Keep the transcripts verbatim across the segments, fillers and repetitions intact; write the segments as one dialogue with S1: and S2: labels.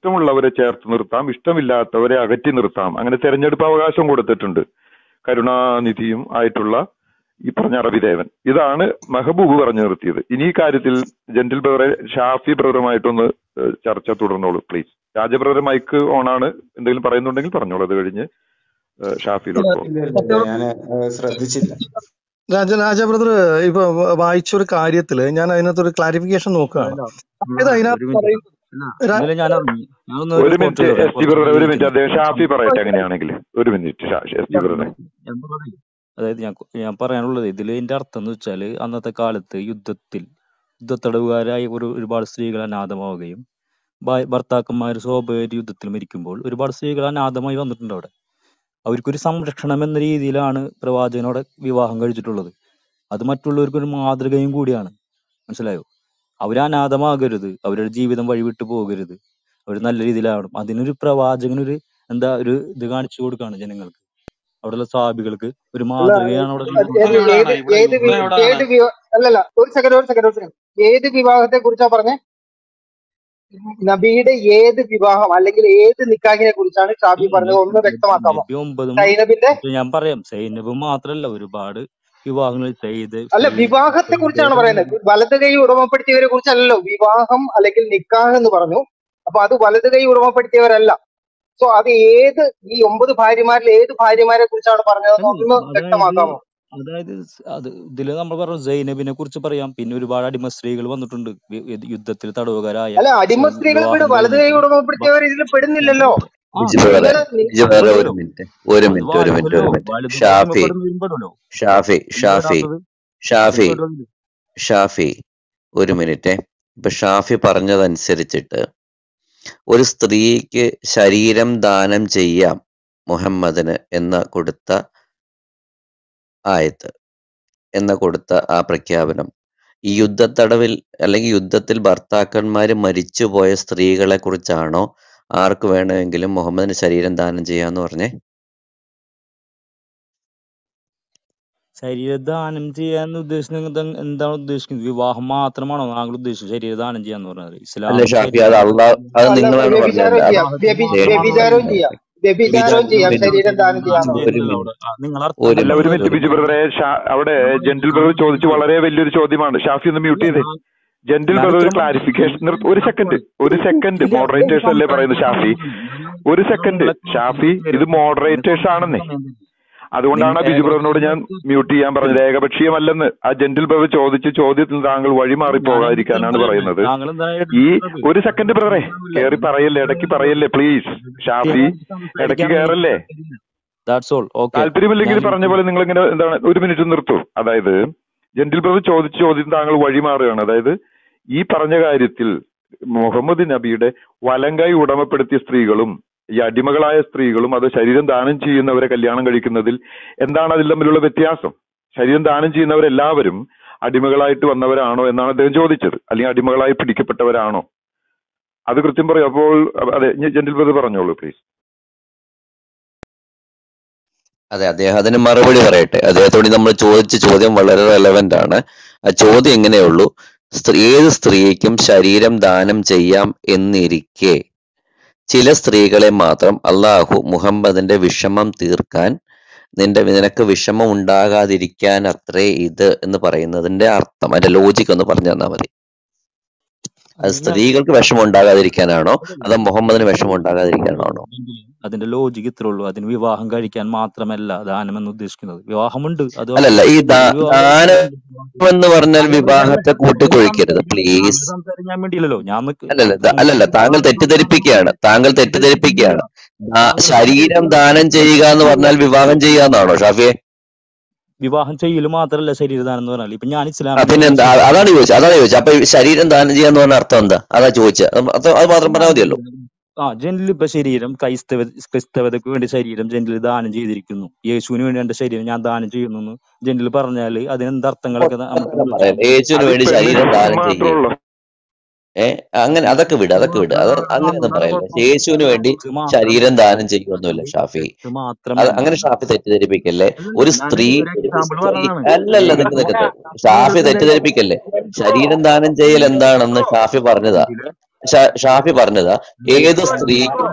S1: ഇഷ്ടമുള്ളവരെ ചേർത്ത് നിർത്താം, ഇഷ്ടമില്ലാത്തവരെ അകറ്റി നിർത്താം. അങ്ങനെ തെരഞ്ഞെടുപ്പ് അവകാശം കൊടുത്തിട്ടുണ്ട് കരുണാനിധിയും ആയിട്ടുള്ള ഈ പറഞ്ഞ അറബിദേവൻ. ഇതാണ് മെഹബൂബ് പറഞ്ഞു നിർത്തിയത്. ഇനി ഈ കാര്യത്തിൽ ജെന്റിൽ ബ്രദറെ ഷാഫി ബ്രദറുമായിട്ടൊന്ന് ഏഹ്, ചർച്ച തുടർന്നോളൂ പ്ലീസ്. രാജ ബ്രദർ മൈക്ക് ഓണാണ്, എന്തെങ്കിലും പറയുന്നുണ്ടെങ്കിൽ പറഞ്ഞോളൂ. അത് കഴിഞ്ഞ് ഏഹ്, ഷാഫിയിലോട്ട് പോകും.
S2: ഇല്ല ഇല്ല ഇല്ല ഞാൻ ശ്രദ്ധിച്ചില്ല.
S3: രാജ രാജ ബ്രദർ ഇപ്പൊ വ- വായിച്ചൊരു കാര്യത്തില് ഞാൻ അതിനകത്തൊരു ക്ലാരിഫിക്കേഷൻ നോക്കുകയാണ്.
S4: അല്ല
S3: അതായത്
S4: ഒരു
S3: അതിനകത്ത്
S4: മിനിറ്റ്
S3: പറയും
S4: അല്ല
S3: രാ-
S4: ഇന്നലെ ഞാൻ അറിഞ്ഞു. ഞാനൊന്ന്
S1: ഒരു
S4: റിപ്പോർട്ട്
S1: മിനിറ്റ്
S4: ചെയ്തോട്ടെ
S1: എസ് ടി
S4: കുറച്ച്
S1: ബ്രദറെ, ഒരു മിനിറ്റ്
S4: ഡീറ്റെയിൽ.
S1: അദ്ദേഹം ഷാഫി പറയട്ടെ അങ്ങനെയാണെങ്കിൽ. ഒരു മിനിറ്റ് എസ് ടി ബ്രദറെ.
S4: ഞാൻ പറയും. അതായത് ഞാൻ ഞാൻ പറയാനുള്ളത് ഇതിൽ ഇതിന്റെ അർത്ഥം എന്ന് വെച്ചാൽ അന്നത്തെ കാലത്ത് യുദ്ധത്തിൽ യുദ്ധത്തടവുകാരായി ഒരു ഒരുപാട് സ്ത്രീകൾ അനാഥമാവുകയും ഭാ- ഭർത്താക്കന്മാർ സ്വാഭാവിക യുദ്ധത്തിൽ മരിക്കുമ്പോൾ ഒരുപാട് സ്ത്രീകൾ അനാഥമായി വന്നിട്ടുണ്ട് അവിടെ. അവർക്കൊരു സംരക്ഷണം എന്ന രീതിയിലാണ് പ്രവാചകനോടെ വിവാഹം കഴിച്ചിട്ടുള്ളത്. അത് മറ്റുള്ളവർക്ക് ഒരു മാതൃകയും കൂടിയാണ്. മനസ്സിലായോ? അവർ അനാഥമാകരുത്, അവരുടെ ജീവിതം വഴിവിട്ട് പോകരുത്, അവർ നല്ല രീതിയിലാവണം. അതിനൊരു പ്രവാചകനൊരു എന്താ ഒരു ഇത് കാണിച്ചു കൊടുക്കുകയാണ് ജനങ്ങൾക്ക്, അവിടെയുള്ള സാബികൾക്ക് ഒരു
S5: അല്ല
S4: മാതൃകയാണ് അവിടെ
S5: അത്
S4: ജീവിതം
S5: ഏത്
S6: യുദ്ധം
S5: ഏത്
S6: എവിടാണ് ഇവിടെ?
S5: ഏത്
S6: യുദ്ധം
S5: വി-
S6: എവിടാണ്?
S5: ഏത് വിവാ അല്ലല്ല ഒരു സെക്കൻഡ് ഒരു സെക്കൻഡ് ഒരു സെക്കൻഡ് ഏത് വിവാഹത്തെ കുറിച്ചാ പറഞ്ഞേ? നബിയുടെ ഏത് വിവാഹം അല്ലെങ്കിൽ ഏത് നിക്കാഹിനെ കുറിച്ചാണ് ഷാഫി പറഞ്ഞത്? ഒന്ന് വ്യക്തമാക്കാമോ?
S4: നബി ഒമ്പത്
S5: സൈനബിന്റെ
S4: ഇപ്പൊ ഞാൻ പറയാം, സൈനബ് മാത്രല്ല ഒരുപാട് വിവാഹങ്ങൾ ചെയ്ത്
S5: അല്ല
S4: ഈ
S5: വിവാഹത്തെ കുറിച്ചാണ് പറയുന്നത്. വലത് കൈ ഉടമപ്പെടുത്തിയവരെ കുറിച്ചല്ലല്ലോ. വിവാഹം അല്ലെങ്കിൽ നിക്കാഹ് എന്ന് പറഞ്ഞു. അപ്പൊ അത് വലത് കൈ ഉടമപ്പെടുത്തിയവരല്ല. സോ അത് ഏത് ഈ ഒമ്പത് ഭാര്യമാരിൽ ഏത് ഭാര്യമാരെ കുറിച്ചാണ് പറഞ്ഞതെന്ന്
S4: അല്ല
S5: ഒന്ന്
S4: അതായത്
S5: വ്യക്തമാക്കാമോ?
S4: അതായത് സ് അത് ഇതില് നമ്മൾ പറഞ്ഞു സൈനബിനെ കുറിച്ച് പറയാം. പിന്നെ ഒരുപാട് അടിമ സ്ത്രീകൾ വന്നിട്ടുണ്ട് വി- ഇത് യുദ്ധത്തിൽ തടവുകാരായ
S5: അല്ല അടിമ
S4: ഉം,
S5: സ്ത്രീകൾ വിട്,
S4: വിവാഹം
S5: വലത് കൈ
S4: കഴിഞ്ഞിട്ട് വ-
S5: ഉടമപ്പെടുത്തിയവർ ഇതിൽ
S4: ഞാൻ
S5: പെടുന്നില്ലല്ലോ.
S4: പറയട്ടെ. ആ
S7: ബിജു
S4: അത്
S7: ബ്രദറെ,
S5: നിങ്ങള് നി-
S7: ബിജു ബ്രദറെ ഒരു
S4: പെടുമല്ലോ,
S7: മിനിറ്റ് ഒരു
S4: അത്
S7: മിനിറ്റ് ഒരു മിനിറ്റ്
S4: വരുമല്ലോ.
S7: ഒരു മിനിറ്റ്
S4: വലുതും
S7: ഷാഫി
S4: അടിമപ്പെടുന്നവരും പെടുമല്ലോ.
S7: ഷാഫി
S4: എന്താ
S7: ഷാഫി
S4: വരാത്തത്? അത്
S7: ഷാഫി
S4: പെടുമല്ലോ.
S7: ഷാഫി ഒരു മിനിറ്റ്. ഇപ്പൊ ഷാഫി പറഞ്ഞതനുസരിച്ചിട്ട് ഒരു സ്ത്രീക്ക് ശരീരം ദാനം ചെയ്യാം മുഹമ്മദിന് എന്ന കൊടുത്ത ആയത്ത് എന്ന കൊടുത്ത ആ പ്രഖ്യാപനം ഈ യുദ്ധത്തടവിൽ അല്ലെങ്കിൽ യുദ്ധത്തിൽ ഭർത്താക്കന്മാര് മരിച്ചുപോയ സ്ത്രീകളെ കുറിച്ചാണോ ആർക്ക് വേണമെങ്കിലും മുഹമ്മദിന് ശരീരം ദാനം ചെയ്യാന്ന് പറഞ്ഞേ?
S4: ശരീരദാനം ചെയ്യാൻ ഉദ്ദേശിക്കുന്നത് എന്ത- എന്താണ് ഉദ്ദേശിക്കുന്നത്? വിവാഹം മാത്രമാണോ താങ്കൾ ഉദ്ദേശിച്ചത് ശരീരദാനം ചെയ്യാന്ന് പറഞ്ഞത്?
S7: അല്ല
S4: ഇസ്ലാമിൽ
S7: ഷാഫി, അത്
S4: ശരീരദാനം
S7: അള്ളാഹ് അത്
S5: അല്ല
S7: നിങ്ങളാണ് പറഞ്ഞത്.
S5: വ്യഭിചാരം
S7: അത്
S5: ചെയ്യാം,
S4: വിവാഹത്തിന്
S5: വ്യഭി-
S7: ദേ-
S4: മാത്രമാണോ
S5: വ്യഭിചാരവും
S4: ശരീരം?
S5: ചെയ്യാം,
S7: ബിജു
S5: വ്യഭിചാരവും ചെയ്യാം,
S7: ബിജു
S5: ശരീരം ദാനം
S4: ശരീരദാനം
S5: ചെയ്യാന്ന്
S7: ഒരു
S5: പറഞ്ഞു.
S4: ചെയ്യുന്നില്ലല്ലോ
S7: മിനിറ്റ്
S4: അവിടെ. ആ, നിങ്ങൾ അർത്ഥം
S7: ഒരു
S1: അല്ല ഒരു
S4: മനസ്സിലായോ?
S1: മിനിറ്റ്
S7: മിനിറ്റ്
S1: ബിജു ബ്രദറെ. ഷാ- അവിടെ
S4: ഞാൻ
S1: ജെന്റിൽ
S4: ഞാൻ
S1: ബ്രദർ ചോദിച്ചു
S4: ചോദിച്ചത്
S1: വളരെ വലിയൊരു ചോദ്യമാണ്. ഷാഫി ഒന്ന് മ്യൂട്ട് ചെയ്തേ.
S4: ഞാൻ
S1: ജെന്റിൽ
S4: ഞാൻ
S1: ബ്രദർ ഒരു
S4: ഉത്തരം പറഞ്ഞു.
S1: ക്ലാരിഫിക്കേഷൻ
S4: നിങ്ങൾ
S1: നിർത്ത്. ഒരു സെക്കൻഡ് ഒരു സെക്കൻഡ്
S4: ഇല്ല,
S1: മോഡറേറ്റേഴ്സ് അല്ലേ പറയുന്നത് ഷാഫി? ഒരു
S4: നിങ്ങൾ
S1: സെക്കൻഡ്
S4: നിങ്ങളെ
S1: ഷാഫി, ഇത്
S4: സംസാരിക്കാൻ
S1: മോഡറേറ്റേഴ്സ് ആണെന്നേ.
S4: സമയം തരും.
S1: അതുകൊണ്ടാണ് ആ
S4: നിങ്ങൾ
S1: ബിജു ബ്രദറിനോട് ഞാൻ മ്യൂട്ട് ചെയ്യാൻ പറഞ്ഞത്.
S4: ഏകപക്ഷീയമായിട്ട്
S1: ഏകപക്ഷീയമല്ലെന്ന് ആ ജെന്റിൽ ബ്രദർ ചോദിച്ച ചോദ്യത്തിൽ താങ്കൾ വഴിമാറി
S4: ഞാനത് ഉത്തരം
S1: പോകാതിരിക്കാനാണ്
S4: പറയട്ടെ.
S1: പറയുന്നത്.
S4: താങ്കൾ എന്താണ്
S1: ഈ
S4: എടുക്കുന്നത്?
S1: ഒരു സെക്കൻഡ് ബ്രദറെ,
S4: പ്രശ്നമില്ല.
S1: കേറി പറയല്ലേ, ഇടയ്ക്ക് പറയല്ലേ പ്ലീസ്. ഷാഫി
S4: കൃത്യമായിട്ട്
S1: ഇടയ്ക്ക്
S4: സംസാരിക്കാൻ
S1: കയറല്ലേ.
S4: That's all. ഓക്കെ,
S1: താല്പര്യമില്ലെങ്കിൽ
S4: ഞാൻ
S1: പറഞ്ഞ പോലെ നിങ്ങൾ ഇങ്ങനെ എന്താണ് ഒരു മിനിറ്റ് നിർത്തൂ. അതായത് ജെന്റിൽ ബ്രദർ ചോദിച്ച ചോദ്യം താങ്കൾ വഴിമാറുകയാണ്. അതായത് ഈ പറഞ്ഞ കാര്യത്തിൽ മുഹമ്മദ് നബിയുടെ വലങ്കൈ ഉടമപ്പെടുത്തിയ സ്ത്രീകളും ഈ അടിമകളായ സ്ത്രീകളും അത് ശരീരം ദാനം ചെയ്യുന്നവരെ കല്യാണം കഴിക്കുന്നതിൽ എന്താണ് അതിൽ തമ്മിലുള്ള വ്യത്യാസം? ശരീരം ദാനം ചെയ്യുന്നവരെല്ലാവരും അടിമകളായിട്ട് വന്നവരാണോ എന്നാണ് അദ്ദേഹം ചോദിച്ചത്, അല്ലെങ്കിൽ അടിമകളായി പിടിക്കപ്പെട്ടവരാണോ? അത് കൃത്യം പറയും. അപ്പോൾ അതെ, ജെന്റിൽ ബ്രദർ പറഞ്ഞോളൂ പ്ലീസ്.
S7: അതെ, അദ്ദേഹം അതിന് മറുപടി പറയട്ടെ. അദ്ദേഹത്തോട് നമ്മൾ ചോദിച്ച ചോദ്യം വളരെ റെലവെന്റ് ആണ്. ആ ചോദ്യം എങ്ങനെയുള്ളൂ, സ്ത്രീ ഏത് സ്ത്രീക്കും ശരീരം ദാനം ചെയ്യാം എന്നിരിക്കെ ചില സ്ത്രീകളെ മാത്രം അള്ളാഹു മുഹമ്മദിന്റെ വിഷമം തീർക്കാൻ നിന്റെ നിനക്ക് വിഷമം ഉണ്ടാകാതിരിക്കാൻ അത്രേ ഇത് എന്ന് പറയുന്നതിന്റെ അർത്ഥം, അതിന്റെ ലോജിക് ഒന്ന് പറഞ്ഞു തന്നാൽ മതി. അത്
S4: ഞാൻ
S7: സ്ത്രീകൾക്ക് വിഷമം ഉണ്ടാകാതിരിക്കാനാണോ അതോ മുഹമ്മദിന് വിഷമം ഉണ്ടാകാതിരിക്കാനാണോ?
S4: അതിന്റെ ലോജിക്ക് ഇത്രേ ഉള്ളൂ. അതിന് വിവാഹം കഴിക്കാൻ മാത്രമല്ല ദാനം എന്ന് ഉദ്ദേശിക്കുന്നത്. വിവാഹമുണ്ട്, അത്
S7: അല്ലല്ല, ഈ
S4: ഒരു
S7: ദാ-
S4: വിവാഹം
S7: ദാനം എന്ന് പറഞ്ഞാൽ വിവാഹത്തെ കൂട്ടിക്കൊഴിക്കരുത് പ്ലീസ്.
S4: സംസാരിക്കാൻ വേണ്ടിയില്ലല്ലോ ഞാൻ നിക്ക്
S7: അല്ലല്ല ദ- അല്ലല്ല താങ്കൾ തെറ്റിദ്ധരിപ്പിക്കുകയാണ് താങ്കൾ തെറ്റിദ്ധരിപ്പിക്കുകയാണ് ദാ- ശരീരം ദാനം ചെയ്യുക എന്ന് പറഞ്ഞാൽ വിവാഹം ചെയ്യുക എന്നാണോ ഷാഫിയെ?
S4: വിവാഹം ചെയ്യല് മാത്രല്ല ശരീരദാനം എന്ന് പറഞ്ഞാൽ. ഇപ്പൊ ഞാൻ
S7: ആ,
S4: ഇസ്ലാമിൽ
S7: പിന്നെന്താ? അ- അതാണ് ചോദിച്ചത് അതാണ് ചോദിച്ചത് അപ്പൊ ഈ ശരീരം ദാനം ചെയ്യാന്ന് പറഞ്ഞ അർത്ഥം എന്താ? അതാ ചോദിച്ചത്. അത് അത് അത് മാത്രം പറഞ്ഞാൽ മതിയല്ലോ.
S4: ആ ജെന്റിൽ ഇപ്പൊ ശരീരം ക്രൈസ്തവ ക്രിസ്തവതയ്ക്ക് വേണ്ടി ശരീരം ജെന്റിൽ ദാനം ചെയ്തിരിക്കുന്നു. യേശുവിന് വേണ്ടി എന്റെ ശരീരം ഞാൻ ദാനം ചെയ്യുന്നു എന്ന് ജെന്റിൽ പറഞ്ഞാല് അതിനെന്ത് അർത്ഥങ്ങളൊക്കെ ന- നമുക്ക്
S7: അങ്ങനെ
S4: വിവരിക്കാം.
S7: പറയാം, യേശുവിന്
S1: അത്
S7: വേണ്ടി ശരീരം
S1: പെണ്ണിന്
S7: ദാനം
S1: മാത്രമേ
S7: ചെയ്യേ
S1: ഉള്ളൂ.
S7: ഏ അങ്ങനെ അതൊക്കെ വിട് അതൊക്കെ വിട് അത് അങ്ങനെയൊന്നും പറയല്ല. യേശുവിന് വേണ്ടി
S4: സെക്സ് മാത്രം
S7: ശരീരം ദാനം ചെയ്യുമൊന്നുമില്ല ഷാഫി.
S4: സെക്സ്
S7: അത്
S4: മാത്രമല്ല.
S7: അങ്ങനെ ഷാഫി തെറ്റിദ്ധരിപ്പിക്കല്ലേ. ഒരു
S4: ഞാൻ
S7: സ്ത്രീ
S4: ഒരു എക്സാമ്പിൾ
S7: സ്ത്രീ
S4: പറഞ്ഞതാണ്.
S7: അല്ലല്ല നിക്ക് നിക്കട്ടെ ഷാഫി തെറ്റിദ്ധരിപ്പിക്കല്ലേ. ശരീരം ദാനം ചെയ്യൽ എന്താണെന്ന് ഷാഫി പറഞ്ഞതാ. ഷാ- ഷാഫി പറഞ്ഞതാ ഏത് സ്ത്രീക്കും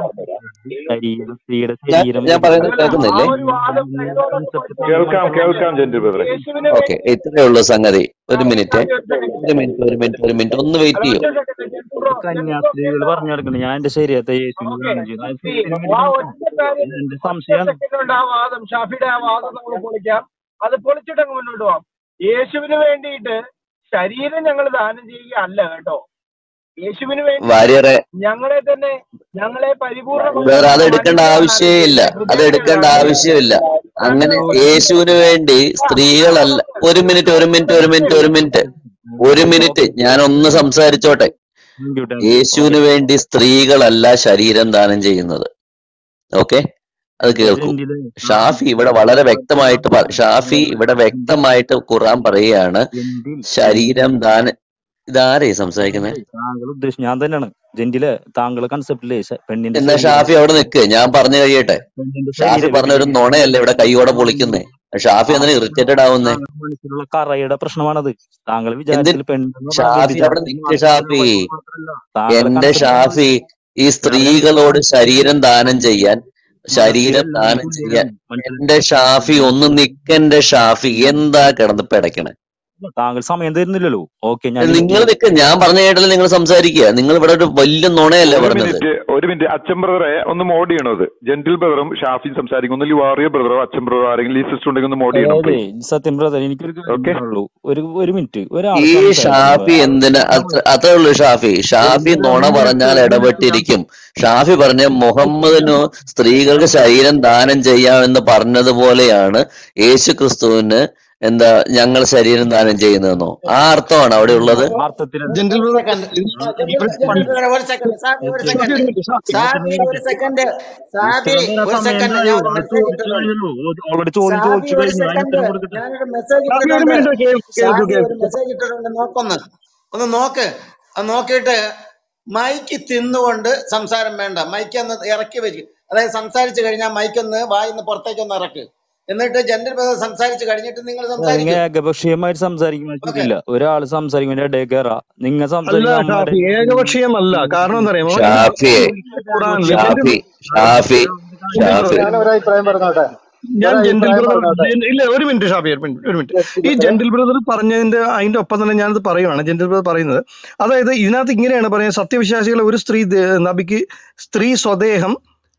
S4: ശരീരം സ്ത്രീയുടെ
S7: ഞാൻ
S4: ശരീരം
S7: ഞാൻ പറയുന്നത്
S4: വ്യഭിചാരം
S7: കേൾക്കുന്നില്ലേ?
S6: ആ ഒരു വാദം എന്നോടൊന്ന്
S4: കൺസെപ്റ്റ്
S6: പഠിപ്പിച്ചു
S1: കേൾക്കാം
S6: തരാമോ?
S1: കേൾക്കാം ജെന്റിൽ ബ്രദറെ.
S6: യേശുവിന്
S7: ഓക്കെ,
S6: വേണ്ടി
S7: ഇത്രയേ ഉള്ളൂ സംഗതി.
S6: ആ
S7: ഒരു മിനിറ്റ്
S6: ഷാഫി ഒറ്റ
S7: ഒരു
S6: സെക്കൻഡ്
S7: മിനിറ്റ് ഒരു മിനിറ്റ് ഒരു മിനിറ്റ് ഒന്ന് വെയിറ്റ്
S6: അല്ല
S7: ചെയ്യൂ.
S6: ഒറ്റ second gentle bro gentle bro
S4: കന്യാസ്ത്രീകൾ
S6: കേൾക്കാമോ?
S4: പറഞ്ഞു നടക്കുന്നത് ഞാൻ എന്റെ ശരീരത്തെ യേശുവിന്
S6: ഓക്കെ
S4: ദാനം ചെയ്യുന്നു. അത്
S6: ഷാഫി
S4: ശരീരം വേണ്ടി
S6: ആ
S4: നോക്കാം.
S6: ഒറ്റ കാര്യം
S4: ഇത് എന്റെ
S6: ഒറ്റ
S4: സംശയമാണ്.
S6: സെക്കൻഡ് കൊണ്ട് ആ വാദം ഷാഫിയുടെ ആ വാദം നമ്മൾ പൊളിക്കാം. അത് പൊളിച്ചിട്ട് അങ്ങ് മുന്നോട്ട് പോവാം. യേശുവിന് വേണ്ടിയിട്ട് ശരീരം ഞങ്ങൾ ദാനം ചെയ്യുക അല്ല കേട്ടോ. യേശുവിന് വേണ്ടിയിട്ട്
S7: വാര്യറെ
S6: ഞങ്ങളെ തന്നെ ഞങ്ങളെ പരിപൂർണ
S7: വേറെ അത് എടുക്കേണ്ട
S6: മനുഷ്യരാണ്
S7: ആവശ്യമില്ല, അത്
S6: ഹൃദയത്തെ
S7: എടുക്കേണ്ട
S6: ദാനം ചെയ്യുക.
S7: ആവശ്യമില്ല. അങ്ങനെ
S6: രണ്ട്
S7: യേശുവിന് വേണ്ടി സ്ത്രീകളല്ല. ഒരു മിനിറ്റ് ഒരു മിനിറ്റ് ഒരു മിനിറ്റ് ഒരു മിനിറ്റ് ഒരു മിനിറ്റ് ഞാൻ ഒന്ന് സംസാരിച്ചോട്ടെ.
S4: Thank you thank you.
S7: യേശുവിന് വേണ്ടി സ്ത്രീകളല്ല ശരീരം ദാനം ചെയ്യുന്നത്. ഓക്കെ, അത് കേൾക്കൂ.
S4: ജെന്റിലെ
S7: ഷാഫി ഇവിടെ വളരെ വ്യക്തമായിട്ട് പ- ഷാഫി ഇവിടെ വ്യക്തമായിട്ട് ഖുർആൻ പറയുകയാണ്
S4: ജെന്റിൽ
S7: ശരീരം ദാനം. ഇതാരേ സംസാരിക്കുന്നത്?
S4: താങ്കൾ ഉദ്ദേശിച്ചു ഞാൻ തന്നെയാണ്. ജെന്റിലെ താങ്കളെ കൺസെപ്റ്റിലെ പെണ്ണിന്റെ
S7: എന്നാ
S4: ശരീരം
S7: ഷാഫി അവിടെ നിൽക്ക്, ഞാൻ പറഞ്ഞു കഴിയട്ടെ.
S4: പെണ്ണിന്റെ
S7: ഷാഫി
S4: ശരീരം
S7: പറഞ്ഞ ഒരു നുണയല്ലേ ഇവിടെ കൈയോടെ പൊളിക്കുന്നേ. ഷാഫി എന്തിനാ ഇറിറ്റേറ്റഡ് ആവുന്നേ?
S4: താങ്കളുടെ മനസ്സിലുള്ള കറയുടെ പ്രശ്നമാണത്. താങ്കൾ
S7: എന്തിന്
S4: വിചാരത്തിൽ പെണ്ണെന്ന്
S7: ഷാഫി അവിടെ
S4: വ്യഭിചാരത്തിന്
S7: നിൽക്ക്
S4: മാത്രമല്ല
S7: ഷാഫി.
S4: വഴി മാത്രമല്ല താങ്കളുടെ
S7: എന്റെ
S4: കൺസെപ്റ്റ്
S7: ഷാഫി ഈ സ്ത്രീകളോട് ശരീരം ദാനം ചെയ്യാൻ ശരീരം
S4: മതത്തിലെല്ലാം
S7: ദാനം ചെയ്യാൻ
S4: തുല്യരാണ്.
S7: എന്റെ ഷാഫി ഒന്ന് നിക്കന്റെ ഷാഫി എന്താ കിടന്ന് പിടയ്ക്കണേ?
S4: താങ്കൾ സമയം തരുന്നില്ലല്ലോ. ഓക്കെ ഞാൻ
S7: നിങ്ങൾ നിക്ക്, ഞാൻ പറഞ്ഞ കേട്ടല്ലേ നിങ്ങൾ സംസാരിക്കുക. നിങ്ങൾ ഇവിടെ ഒരു വലിയ നുണയല്ലേ
S1: ഒരു
S7: പറഞ്ഞത്?
S1: മിനിറ്റ് ഒരു മിനിറ്റ് അച്ഛൻ ബ്രദറെ ഒന്ന് മോഡ് ചെയ്യണോ? അത് ജെന്റിൽ ബ്രദറും ഷാഫിയും സംസാരിക്കും. ഒന്നിൽ വാറിയ ബ്രദറോ അച്ഛൻ ബ്രദറോ ആരെങ്കിലും ഈ സിസ്റ്റർ ഉണ്ടെങ്കിൽ ഒന്ന് മോഡ് ചെയ്യണം
S4: അതായത്
S1: പ്ലീസ്.
S4: സത്യം ബ്രദർ എനിക്കൊരു
S1: ഓക്കെ
S4: കാര്യമുള്ളൂ. ഒരു ഒരു മിനിറ്റ് ഒരാൾ
S7: ഈ
S4: സംസാരിക്കുമ്പോ
S7: ഷാഫി എന്തിനാ അത്ര അത്രേ ഉള്ളൂ ഷാഫി. ഷാഫി നുണ പറഞ്ഞാൽ ഇടപെട്ടിരിക്കും. ഷാഫി പറഞ്ഞ മുഹമ്മദിനു സ്ത്രീകൾക്ക് ശരീരം ദാനം ചെയ്യാമെന്ന് പറഞ്ഞതുപോലെയാണ് യേശു ക്രിസ്തുവിന് എന്താ ഞങ്ങൾ ശരീരം ദാനം ചെയ്യുന്നതെന്നോ? ആ അർത്ഥമാണ് അവിടെ ഉള്ളത്.
S4: അർത്ഥത്തിൽ
S3: ജെന്റിൽ
S2: ഒരു
S3: ബ്രദർ
S2: സെക്കൻഡ്
S3: ഇവിടെ
S2: ജെന്റിൽ ബ്രദർ ഒരു സെക്കൻഡ് സാബി ഒരു
S3: ഷാഫി
S2: സെക്കൻഡ്
S3: ഒരു മിനിറ്റ് ഷാഫി
S2: സാബി ഒരു സെക്കൻഡ് സാബി
S4: ഇത്ര
S2: ഒരു
S4: സമയം
S2: സെക്കൻഡ്
S4: എന്തായോ?
S2: ഞാൻ ഒരു
S4: അത്
S2: മെസ്സേജ്
S4: ചോദിച്ചു
S2: ഇട്ടിട്ടുണ്ട്.
S4: കഴിഞ്ഞല്ലോ. ഓൾറെഡി ചോദ്യം
S2: സാബി
S4: ചോദിച്ചു
S2: ഒരു
S4: കഴിഞ്ഞു. അതിന്
S2: സെക്കൻഡ്
S4: ഉത്തരം കൊടുക്കട്ടെ.
S2: ഞാനൊരു മെസ്സേജ്
S3: ഷാഫി ഒരു
S2: ഇട്ടിട്ടുണ്ട്.
S3: മിനിറ്റ് കേൾക്കൂ കേൾക്കൂ
S2: സാബി ഒരു
S3: കേൾക്കൂ
S2: മെസ്സേജ് ഇട്ടിട്ടുണ്ട്, നോക്കൊന്ന് ഒന്ന് നോക്ക്. അത് നോക്കിയിട്ട് മൈക്ക് തിന്നുകൊണ്ട് സംസാരം വേണ്ട, മൈക്ക് ഒന്ന് ഇറക്കി വെച്ച്, അതായത് സംസാരിച്ചു കഴിഞ്ഞാൽ മൈക്കൊന്ന് വായിന്ന് പുറത്തേക്ക് ഒന്ന് ഇറക്ക്. എന്നിട്ട് ജെന്റിൽ ബ്രദർ സംസാരിച്ചു കഴിഞ്ഞിട്ട് നിങ്ങൾ
S4: നിങ്ങൾ
S2: സംസാരിക്കും.
S4: ഏകപക്ഷീയമായിട്ട് സംസാരിക്കുമ്പോൾ
S2: ഓക്കെ
S4: ശരിയില്ല. ഒരാൾ സംസാരിക്കുമ്പോൾ ഇടയിൽ കയറാ. നിങ്ങൾ
S3: അല്ല
S4: സംസാരിക്കുമ്പോൾ
S3: ഷാഫി
S4: അമ്മയുടെ
S3: ഏകപക്ഷീയമല്ല. കാരണം എന്താ അറിയാമോ? ഈ
S7: ഷാഫിയെ
S3: ഖുറാനില് gentle
S7: Shafi Shafi
S3: gentle
S7: Shafi
S3: brother
S5: ഞാൻ ഒരു അഭിപ്രായം പറഞ്ഞോട്ടെ
S3: ഞാൻ
S5: ഒരു
S3: ജെന്റിൽ
S5: അഭിപ്രായം
S3: ബ്രദർ
S5: പറഞ്ഞോട്ടെ
S3: ജെൻ- ഇല്ല ഒരു മിനിറ്റ് ഷാഫി ഒരു മിനിറ്റ് ഒരു മിനിറ്റ്
S5: യെസ്
S3: ഈ
S5: ബ്രദറെ.
S3: ജെന്റിൽ ബ്രദർ പറഞ്ഞതിന്റെ അതിന്റെ ഒപ്പം തന്നെ ഞാനത് പറയുവാണ്. ജെന്റിൽ ബ്രദർ പറയുന്നത് അതായത് ഇതിനകത്ത് ഇങ്ങനെയാണ് പറയുന്നത്, സത്യവിശ്വാസികളെ ഒരു സ്ത്രീ ദേ- നബിക്ക് സ്ത്രീ സ്വദേഹം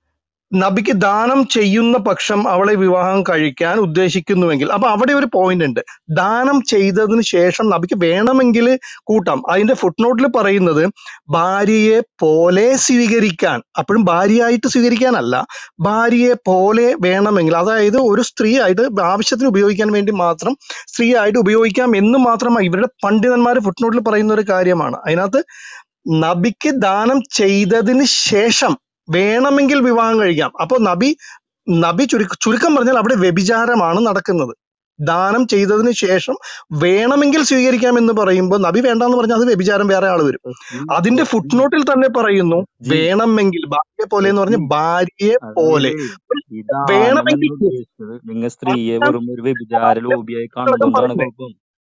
S3: നബിക്ക് ദാനം ചെയ്യുന്ന പക്ഷം അവളെ വിവാഹം കഴിക്കാൻ ഉദ്ദേശിക്കുന്നുവെങ്കിൽ, അപ്പൊ അവിടെ ഒരു പോയിന്റ് ഉണ്ട്. ദാനം ചെയ്തതിന് ശേഷം നബിക്ക് വേണമെങ്കിൽ കൂട്ടാം. അതിന്റെ ഫുട് നോട്ടിൽ പറയുന്നത് ഭാര്യയെ പോലെ സ്വീകരിക്കാൻ, അപ്പോഴും ഭാര്യയായിട്ട് സ്വീകരിക്കാനല്ല, ഭാര്യയെ പോലെ വേണമെങ്കിൽ, അതായത് ഒരു സ്ത്രീ ആയിട്ട് ആവശ്യത്തിന് ഉപയോഗിക്കാൻ വേണ്ടി മാത്രം സ്ത്രീ ആയിട്ട് ഉപയോഗിക്കാം എന്ന് മാത്രമാണ് ഇവരുടെ പണ്ഡിതന്മാർ ഫുട് നോട്ടിൽ പറയുന്ന ഒരു കാര്യമാണ്. അതിനകത്ത് നബിക്ക് ദാനം ചെയ്തതിന് ശേഷം വേണമെങ്കിൽ വിവാഹം കഴിക്കാം. അപ്പൊ നബി നബി ചുരുക്ക ചുരുക്കം പറഞ്ഞാൽ അവിടെ വ്യഭിചാരമാണ് നടക്കുന്നത്. ദാനം ചെയ്തതിന് ശേഷം വേണമെങ്കിൽ സ്വീകരിക്കാം എന്ന് പറയുമ്പോൾ നബി വേണ്ടാന്ന് പറഞ്ഞാൽ അത് വ്യഭിചാരം, വേറെ ആള് വരും. അതിന്റെ ഫുട് നോട്ടിൽ തന്നെ പറയുന്നു വേണമെങ്കിൽ, ഭാര്യയെ പോലെ എന്ന് പറഞ്ഞ് ഭാര്യയെ പോലെ
S4: അതായത് ഈ ദാനം
S3: വേണമെങ്കിൽ
S4: എന്ന് ഉദ്ദേശിച്ചത് നിങ്ങൾ സ്ത്രീയെ വെറും ഒരു വ്യഭിചാര ലോബിയായി കാണുന്നതുകൊണ്ടാണ്
S3: പറയുന്നത്.
S4: കുഴപ്പം.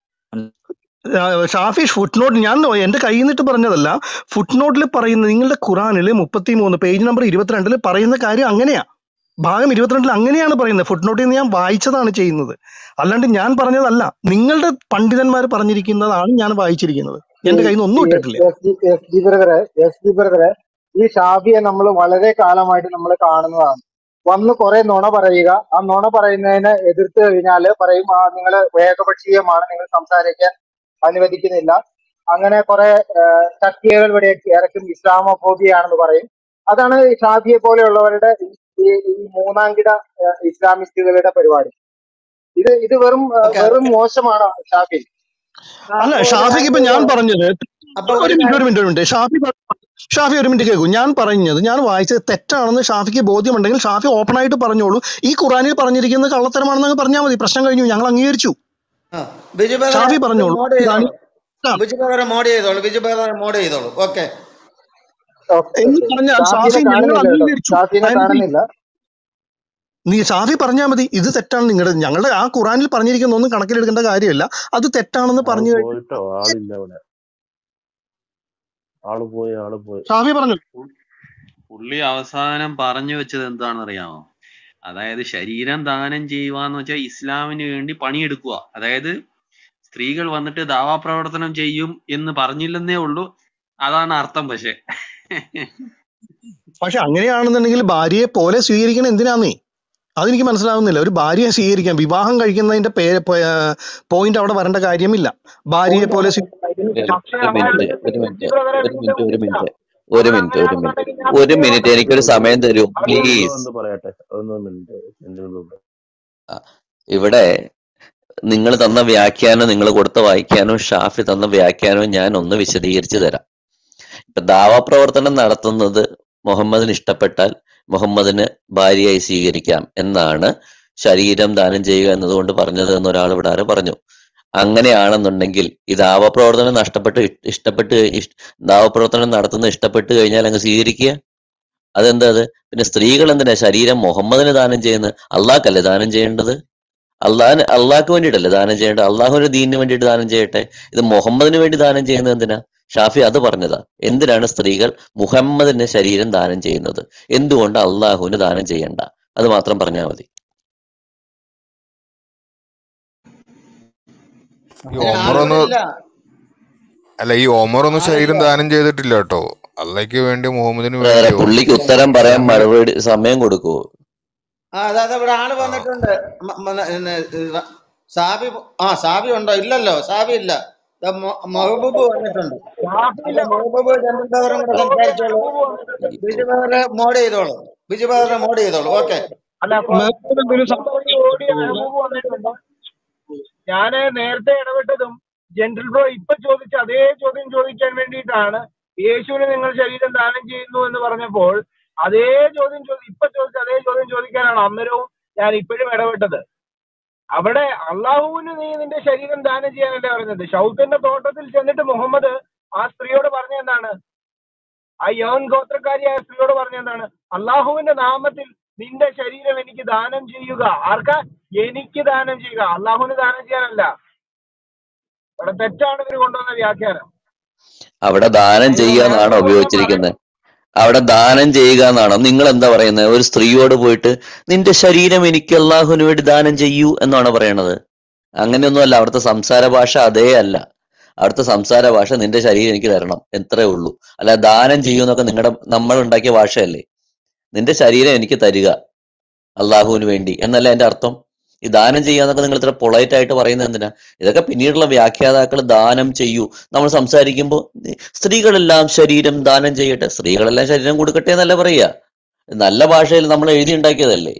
S3: ആ, ഷാഫി ഫുട് നോട്ട് ഞാൻ എന്റെ കയ്യിൽ നിന്നിട്ട് പറഞ്ഞതല്ല, ഫുട് നോട്ടിൽ പറയുന്നത് നിങ്ങളുടെ ഖുറാനിൽ മുപ്പത്തി മൂന്ന് പേജ് നമ്പർ ഇരുപത്തിരണ്ടില് പറയുന്ന കാര്യം അങ്ങനെയാ. ഭാഗം ഇരുപത്തിരണ്ടിൽ അങ്ങനെയാണ് പറയുന്നത്. ഫുട് നോട്ടിൽ നിന്ന് ഞാൻ വായിച്ചതാണ് ചെയ്യുന്നത്, അല്ലാണ്ട് ഞാൻ പറഞ്ഞതല്ല. നിങ്ങളുടെ പണ്ഡിതന്മാർ പറഞ്ഞിരിക്കുന്നതാണ് ഞാൻ വായിച്ചിരിക്കുന്നത്. എന്റെ കയ്യിൽ നിന്ന് ഒന്നും ഇട്ടിട്ടില്ല.
S5: എസ് ജി ബ്രദറെ എസ് ജി ബ്രദറെ ഈ ഷാഫിയെ നമ്മൾ വളരെ കാലമായിട്ട് നമ്മൾ കാണുന്നതാണ്. വന്ന് കുറെ നുണ പറയുക, ആ നുണ പറയുന്നതിനെ എതിർത്ത് കഴിഞ്ഞാൽ പറയും ആ നിങ്ങൾ ഏകപക്ഷീയമാണ്, നിങ്ങൾ സംസാരിക്കാൻ അനുവദിക്കുന്നില്ല, അങ്ങനെ കുറെ ശക്തികൾ ഇവിടെ ഇറക്കും, ഇസ്ലാമോഫോബിയാണെന്ന് പറയും. അതാണ് ഈ ഷാഫിയെ പോലെയുള്ളവരുടെ ഈ ഈ മൂന്നാംകിട ഏഹ്, ഇസ്ലാമിസ്റ്റുകളുടെ പരിപാടി. ഇത് ഇത് വെറും ഏഹ്,
S2: ഓക്കെ
S5: വെറും മോശമാണ് ഷാഫി.
S3: അല്ല
S2: അപ്പൊ ഒരു
S3: ഷാഫിക്ക്
S2: കാര്യം
S3: ഇപ്പൊ ഞാൻ
S2: ചെയ്തോളൂ.
S3: പറഞ്ഞത്
S2: അപ്പൊ
S3: ഒരു
S2: ഒരു
S3: മിനിറ്റ് ഒരു
S2: കാര്യം
S3: മിനിറ്റ് ഒരു മിനിറ്റ് ഷാഫി പ- ഷാഫി ഒരു മിനിറ്റ് കേൾക്കൂ. ഞാൻ പറഞ്ഞത് ഞാൻ വായിച്ചത് തെറ്റാണെന്ന് ഷാഫിക്ക് ബോധ്യമുണ്ടെങ്കിൽ ഷാഫി ഓപ്പൺ ആയിട്ട് പറഞ്ഞോളൂ. ഈ ഖുറാനിൽ പറഞ്ഞിരിക്കുന്നത് കള്ളത്തരമാണെന്ന് പറഞ്ഞാൽ മതി, പ്രശ്നം കഴിഞ്ഞു, ഞങ്ങൾ അംഗീകരിച്ചു.
S2: ആ, ബിജു ബ്രദറെ
S3: ഷാഫി
S2: ഒരു
S3: പറഞ്ഞോളൂ.
S2: മോഡ്
S3: ഖുറാനിൽ
S2: ചെയ്തോളൂ. ബിജു ബ്രദറെ മോഡ് ചെയ്തോളൂ. ബിജു ബ്രദറെ മോഡ് ചെയ്തോളൂ. ഓക്കെ
S5: ഓക്കെ
S3: എന്ന്
S5: ഓക്കെ
S3: പറഞ്ഞാൽ
S5: ഷാഫിനെ
S3: ഷാഫി ഞങ്ങൾ
S5: കാണുന്നില്ല കേട്ടോ,
S3: അംഗീകരിച്ചു.
S5: ഷാഫിനെ
S3: അതിന്
S5: കാണുന്നില്ല.
S3: നീ ഷാഫി പറഞ്ഞാൽ മതി ഇത് തെറ്റാണ്, നിങ്ങളുടെ ഞങ്ങളുടെ ആ ഖുറാനിൽ പറഞ്ഞിരിക്കുന്ന ഒന്നും കണക്കിലെടുക്കേണ്ട കാര്യമില്ല, അത് തെറ്റാണെന്ന്
S8: ആള്
S3: പറഞ്ഞു കഴിഞ്ഞാൽ
S8: പോയിട്ടോ, ആളില്ല ഇവിടെ. ആള് പോയി ആള് പോയി
S3: ഷാഫി പറഞ്ഞു.
S9: പു- പുള്ളി അവസാനം പറഞ്ഞു വെച്ചത് എന്താണെന്ന് അറിയാമോ? അതായത് ശരീരം ദാനം ചെയ്യുവാന്ന് വെച്ചാൽ ഇസ്ലാമിന് വേണ്ടി പണിയെടുക്കുക. അതായത് സ്ത്രീകൾ വന്നിട്ട് ദാവാപ്രവർത്തനം ചെയ്യും എന്ന് പറഞ്ഞില്ലെന്നേ ഉള്ളൂ, അതാണ് അർത്ഥം. പക്ഷെ
S3: പക്ഷെ അങ്ങനെയാണെന്നുണ്ടെങ്കിൽ ഭാര്യയെ പോലെ സ്വീകരിക്കണം എന്തിനാന്നേ? അതെനിക്ക് മനസ്സിലാവുന്നില്ല. ഒരു ഭാര്യയെ സ്വീകരിക്കാം, വിവാഹം കഴിക്കുന്നതിന്റെ പോയിന്റ് അവിടെ വരേണ്ട കാര്യമില്ല. ഭാര്യയെ പോലെ സ്വീ-
S7: ഒരു
S6: പക്ഷെ
S7: ഒരു
S6: അയാൾ
S7: മിനിറ്റ് ഒരു മിനിറ്റ്
S6: ബ്രദറെ
S7: ഒരു
S6: വീണ്ടും
S7: മിനിറ്റ് ഒരു
S6: ഇല്ല.
S7: മിനിറ്റ് ഒരു
S6: അവൾ
S7: മിനിറ്റ് ഒരു മിനിറ്റ്
S6: അങ്ങനെയാണെന്നുണ്ടെങ്കിൽ ഞാൻ
S7: ഒരു
S6: സ്ത്രീയോട്
S7: മിനിറ്റ്
S6: പറഞ്ഞു
S7: എനിക്കൊരു സമയം തരൂ
S6: അവൾ
S8: ഒന്ന്
S7: പ്ലീസ്.
S8: ഒന്ന് പറയട്ടെ ഒന്ന് മിനിറ്റ് ജെന്റിൽ ബ്രദർ.
S7: ഇവിടെ നിങ്ങൾ തന്ന വ്യാഖ്യാനം, നിങ്ങൾ കൊടുത്ത വായിക്കാനോ ഷാഫി തന്ന വ്യാഖ്യാനവും ഞാൻ ഒന്ന് വിശദീകരിച്ചു തരാം. ഇപ്പൊ ദാവാപ്രവർത്തനം നടത്തുന്നത് മുഹമ്മദിന് ഇഷ്ടപ്പെട്ടാൽ മുഹമ്മദിന് ഭാര്യയായി സ്വീകരിക്കാം എന്നാണ് ശരീരം ദാനം ചെയ്യുക എന്നതുകൊണ്ട് പറഞ്ഞത് എന്ന് ഒരാൾ ഇവിടെ ആരോ പറഞ്ഞു. അങ്ങനെയാണെന്നുണ്ടെങ്കിൽ ഈ ദാവപ്രവർത്തനം നഷ്ടപ്പെട്ട് ഇഷ്- ഇഷ്ടപ്പെട്ട് ഇഷ്- ദാവപ്രവർത്തനം നടത്തുന്നത് ഇഷ്ടപ്പെട്ട് കഴിഞ്ഞാൽ അങ്ങ് സ്വീകരിക്കുക. അതെന്താ അത്? പിന്നെ സ്ത്രീകൾ എന്തിനാ ശരീരം മുഹമ്മദിന് ദാനം ചെയ്യുന്നത്? അള്ളാഹ്ക്കല്ലേ ദാനം ചെയ്യേണ്ടത്? അള്ളാഹിന് അള്ളാഹ്ക്ക് വേണ്ടിയിട്ടല്ലേ ദാനം ചെയ്യേണ്ടത്? അള്ളാഹുവിന്റെ ദീനിന് വേണ്ടിയിട്ട് ദാനം ചെയ്യട്ടെ. ഇത് മുഹമ്മദിന് വേണ്ടി ദാനം ചെയ്യുന്നത് എന്തിനാ? ഷാഫി അത് പറഞ്ഞതാ. എന്തിനാണ് സ്ത്രീകൾ മുഹമ്മദിന്റെ ശരീരം ദാനം ചെയ്യുന്നത്? എന്തുകൊണ്ട് അള്ളാഹുവിന് ദാനം ചെയ്യണ്ട? അത് മാത്രം പറഞ്ഞാൽ മതി.
S10: ഈ
S2: അതിന്
S10: ഒമർ ഒന്ന്
S2: ആളിവിടെ ഇല്ല.
S10: അല്ല ഈ ഒമർ ഒന്നും ശരീരം
S2: ആളില്ല.
S10: ദാനം ചെയ്തിട്ടില്ല കേട്ടോ. അള്ളയ്ക്ക് വേണ്ടി മുഹമ്മദിന്
S7: വേറെ
S10: വേണ്ടിയോ
S7: പുള്ളിക്ക് ഉത്തരം പറയാൻ
S10: അങ്ങനെ
S7: മറുപടി സമയം കൊടുക്കൂ.
S2: ആ അതായത് ഇവിടെ ആള്
S10: ആ
S2: വന്നിട്ടുണ്ട്. മ- മ- പിന്നെ, ഇത് സാബി ആ സാബി ഉണ്ടോ? ഇല്ലല്ലോ, സാബി ഇല്ല. ദാ മൊ- മെഹബൂബ് വന്നിട്ടുണ്ട്.
S6: ഷാഫിയില്ല,
S2: അപ്പൊ മെഹബൂബ് ജനറൽ ബദറും കൂടെ സംസാരിച്ചോളൂ.
S6: മെഹബൂബ് വന്നിട്ടുണ്ട്.
S2: ബിജു ബദറ് മോഡ് ചെയ്തോളൂ. ബിജു ബദറ് മോഡ് ചെയ്തോളൂ. ഓക്കെ.
S6: അല്ല കൊ-
S3: മെഹബൂബ് എന്തെങ്കിലും
S6: കൊമ്പടി ഓടിയ മെഹബൂബ് വന്നിട്ടുണ്ട്. ഞാന് നേരത്തെ ഇടപെട്ടതും ജനറൽ ബ്രോ ഇപ്പൊ ചോദിച്ച അതേ ചോദ്യം ചോദിക്കാൻ വേണ്ടിയിട്ടാണ്. യേശുവിന് നിങ്ങൾ ശരീരം ദാനം ചെയ്യുന്നു എന്ന് പറഞ്ഞപ്പോൾ അതേ ചോദ്യം ചോദി ഇപ്പൊ ചോദിച്ച അതേ ചോദ്യം ചോദിക്കാനാണ് അന്നേരവും ഞാൻ ഇപ്പോഴും ഇടപെട്ടത്. അവിടെ അള്ളാഹുവിന് നീ നിന്റെ ശരീരം ദാനം ചെയ്യാനല്ലേ പറഞ്ഞത്. ഷൗക്കന്റെ തോട്ടത്തിൽ ചെന്നിട്ട് മുഹമ്മദ് ആ സ്ത്രീയോട് പറഞ്ഞ എന്താണ്? ആ യവൻ ഗോത്രക്കാരിയായ സ്ത്രീയോട് പറഞ്ഞ എന്താണ്? അള്ളാഹുവിന്റെ നാമത്തിൽ നിന്റെ ശരീരം എനിക്ക് ദാനം ചെയ്യുക. ആർക്കാ? എനിക്ക് ദാനം ചെയ്യുക, അള്ളാഹുവിന് ദാനം ചെയ്യാനല്ല. അവിടെ തെറ്റാണ് ഇവർ കൊണ്ടുവന്ന വ്യാഖ്യാനം.
S7: അവിടെ ദാനം
S6: നിങ്ങൾ
S7: ചെയ്യുക
S6: നേരത്തെ
S7: എന്നാണോ
S6: പോലെ ഞാൻ പറയും.
S7: ഉപയോഗിച്ചിരിക്കുന്നത്? അവിടെ ദാനം ചെയ്യുക എന്നാണോ? നിങ്ങൾ എന്താ പറയുന്നത്? ഒരു സ്ത്രീയോട് പോയിട്ട് നിന്റെ ശരീരം എനിക്ക് അള്ളാഹുവിന് വേണ്ടി ദാനം ചെയ്യൂ എന്നാണോ പറയണത്? അങ്ങനെയൊന്നുമല്ല. അവിടുത്തെ സംസാര ഭാഷ അതേ അല്ല. അവിടുത്തെ സംസാര ഭാഷ നിന്റെ ശരീരം എനിക്ക് തരണം എത്രേ ഉള്ളൂ. അല്ല ദാനം ചെയ്യൂ എന്നൊക്കെ നിങ്ങളുടെ നമ്മൾ ഉണ്ടാക്കിയ ഭാഷയല്ലേ. നിന്റെ ശരീരം എനിക്ക് തരിക അള്ളാഹുവിന് വേണ്ടി എന്നല്ല എന്റെ അർത്ഥം. ഈ ദാനം ചെയ്യാന്നൊക്കെ നിങ്ങൾ ഇത്ര പൊളൈറ്റ് ആയിട്ട് പറയുന്നത് എന്തിനാ? ഇതൊക്കെ പിന്നീടുള്ള വ്യാഖ്യാതാക്കൾ ദാനം ചെയ്യൂ. നമ്മൾ സംസാരിക്കുമ്പോൾ സ്ത്രീകളെല്ലാം ശരീരം ദാനം ചെയ്യട്ടെ, സ്ത്രീകളെല്ലാം ശരീരം കൊടുക്കട്ടെ എന്നല്ല പറയുക. നല്ല ഭാഷയിൽ നമ്മൾ എഴുതി ഉണ്ടാക്കിയതല്ലേ.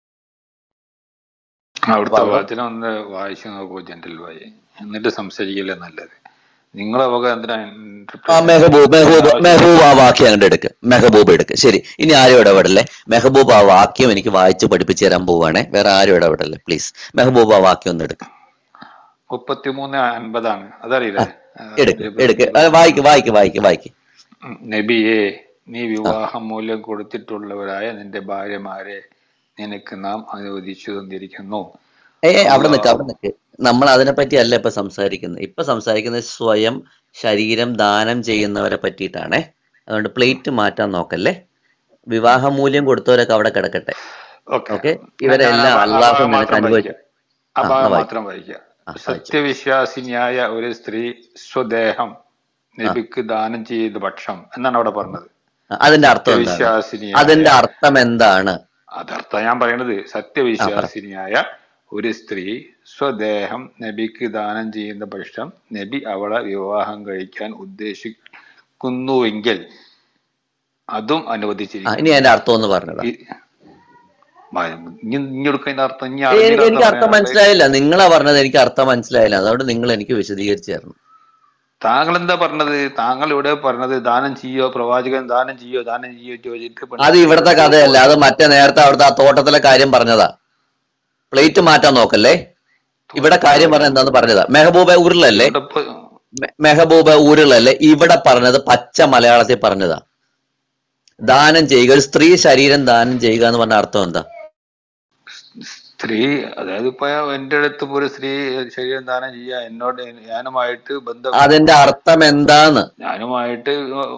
S7: അപ്പൊ
S11: അവിടുത്തെ
S7: അവിടെ
S11: വചനം ഒന്ന് വായിച്ചു നോക്കൂ ജനറൽ ഭായി, എന്നിട്ട് സംസാരിക്കില്ലേ നല്ലത്. നിങ്ങളെ വക എന്തിനാ
S7: ആ
S11: ഇന്റർപ്രിട്ടേഷൻ
S7: മെഹബൂബ് മെഹബൂബ്
S11: ആവശ്യം?
S7: മെഹബൂബ് ആ വാക്യം അങ്ങോട്ട് എടുക്ക്. മെഹബൂബ് എടുക്ക്. ശരി, ഇനി ആരും ഇടപെടല്ലേ. മെഹബൂബ് ആ വാക്യം എനിക്ക് വായിച്ച് പഠിപ്പിച്ചു തരാൻ പോവാണേ. വേറെ ആരും ഇടപെടല്ലേ പ്ലീസ്. മെഹബൂബ് ആ വാക്യം ഒന്ന് എടുക്ക്.
S11: മുപ്പത്തിമൂന്ന് അൻപതാണ്,
S7: ആ
S11: അതറിയില്ലേ?
S7: എടുക്ക്
S11: ജബ്രീൽ
S7: എടുക്ക്.
S11: ബ്രദർ
S7: വായിക്ക് വായിക്ക് വായിക്ക് വായിക്ക്.
S11: ഉം. നബിയെ, നീ
S7: ആ
S11: വിവാഹ മൂല്യം കൊടുത്തിട്ടുള്ളവരായ നിന്റെ ഭാര്യമാരെ നിനക്ക് നാം അനുവദിച്ചു തന്നിരിക്കുന്നു.
S7: ഏ ഏ, അവിടെ നിൽക്ക്
S11: അള്ളാഹു
S7: അവിടെ നിൽക്ക്. നമ്മൾ അതിനെപ്പറ്റി അല്ല ഇപ്പൊ സംസാരിക്കുന്നത്. ഇപ്പൊ സംസാരിക്കുന്നത് സ്വയം ശരീരം ദാനം ചെയ്യുന്നവരെ പറ്റിയിട്ടാണേ. അതുകൊണ്ട് പ്ലേറ്റ് മാറ്റാൻ നോക്കല്ലേ. വിവാഹമൂല്യം കൊടുത്തവരൊക്കെ അവിടെ കിടക്കട്ടെ.
S11: ഓക്കെ.
S7: ഓക്കെ,
S11: ഞാൻ ആ
S7: ഇവരെല്ലാം
S11: ഭാ- ആ
S7: അള്ളാഹു
S11: ഭാഗം
S7: നിനക്ക്
S11: മാത്രം
S7: അനുഭവിച്ചു.
S11: വായിക്കാം. ആ
S7: ആ എന്നാ
S11: ഭാഗം
S7: വായിച്ചു.
S11: മാത്രം വായിക്കാം.
S7: ആ വായിച്ചു.
S11: സത്യവിശ്വാസിനിയായ ഒരു സ്ത്രീ സ്വദേഹം
S7: ആ
S11: നബിക്ക് ദാനം ചെയ്ത പക്ഷം എന്നാണ് അവിടെ പറഞ്ഞത്.
S7: ആ, അതിന്റെ അർത്ഥം എന്താണ്?
S11: സത്യവിശ്വാസിനിയായ,
S7: അതിന്റെ അർത്ഥം എന്താണ്?
S11: അതർത്ഥം ഞാൻ പറയണത്,
S7: ആ പറ.
S11: സത്യവിശ്വാസിനിയായ ഒരു സ്ത്രീ സ്വദേഹം നബിക്ക് ദാനം ചെയ്യുന്ന പക്ഷം നബി അവളെ വിവാഹം കഴിക്കാൻ ഉദ്ദേശിക്കുന്നുവെങ്കിൽ അതും
S7: ആ ഇനി
S11: അനുവദിച്ചിരിക്കുന്നു.
S7: അതിന്റെ അർത്ഥം ഒന്ന് പറഞ്ഞതാ.
S11: ഈ ഇഞ്ഞെടുക്കുന്ന അർത്ഥം ഇനി
S7: ഏ,
S11: അറബിയിൽ
S7: എനിക്ക്
S11: അർത്ഥം
S7: എനിക്ക് അർത്ഥം
S11: പറയാനുണ്ട്.
S7: മനസ്സിലായില്ല. നിങ്ങളാ പറഞ്ഞത്, എനിക്ക് അർത്ഥം മനസ്സിലായില്ല. അതുകൊണ്ട് നിങ്ങൾ എനിക്ക് വിശദീകരിച്ചു തരണം.
S11: താങ്കൾ എന്താ പറഞ്ഞത്? താങ്കൾ ഇവിടെ പറഞ്ഞത് ദാനം ചെയ്യോ, പ്രവാചകൻ ദാനം ചെയ്യോ ദാനം ചെയ്യോ ചോദിച്ചിട്ട്
S7: അത്
S11: പെൺകുട്ടികൾ
S7: ഇവിടുത്തെ
S11: എടുത്ത്
S7: കഥയല്ല, അത്
S11: കൊടുത്തു.
S7: മറ്റേ നേരത്തെ അവിടുത്തെ ആ തോട്ടത്തിലെ കാര്യം പറഞ്ഞതാ. പ്ലേറ്റ് മാറ്റാൻ നോക്കല്ലേ. ഇവിടെ
S11: തോട്ടത്തിലെ
S7: കാര്യം പറഞ്ഞ
S11: കാര്യം
S7: എന്താന്ന് പറഞ്ഞതാ. മെഹബൂബ ഉരുളല്ലേ?
S11: ഇവിടെ ഇപ്പൊ
S7: മെ- മെഹബൂബ ഉരുളല്ലേ? ഇവിടെ പറഞ്ഞത് പച്ച മലയാളത്തിൽ പറഞ്ഞതാ. ദാനം ചെയ്യുക, ഒരു സ്ത്രീ ശരീരം ദാനം ചെയ്യുക എന്ന് പറഞ്ഞ അർത്ഥം എന്താ?
S11: സ്ത്രീ, അതായത് ഇപ്പൊ എന്റെ അടുത്ത് ഇപ്പൊ ഒരു സ്ത്രീ ശരീരം ദാനം ചെയ്യാ എന്നോട് ഞാനുമായിട്ട് ബന്ധം
S7: അതിന്റെ അർത്ഥം എന്താണ്?
S11: ഞാനുമായിട്ട്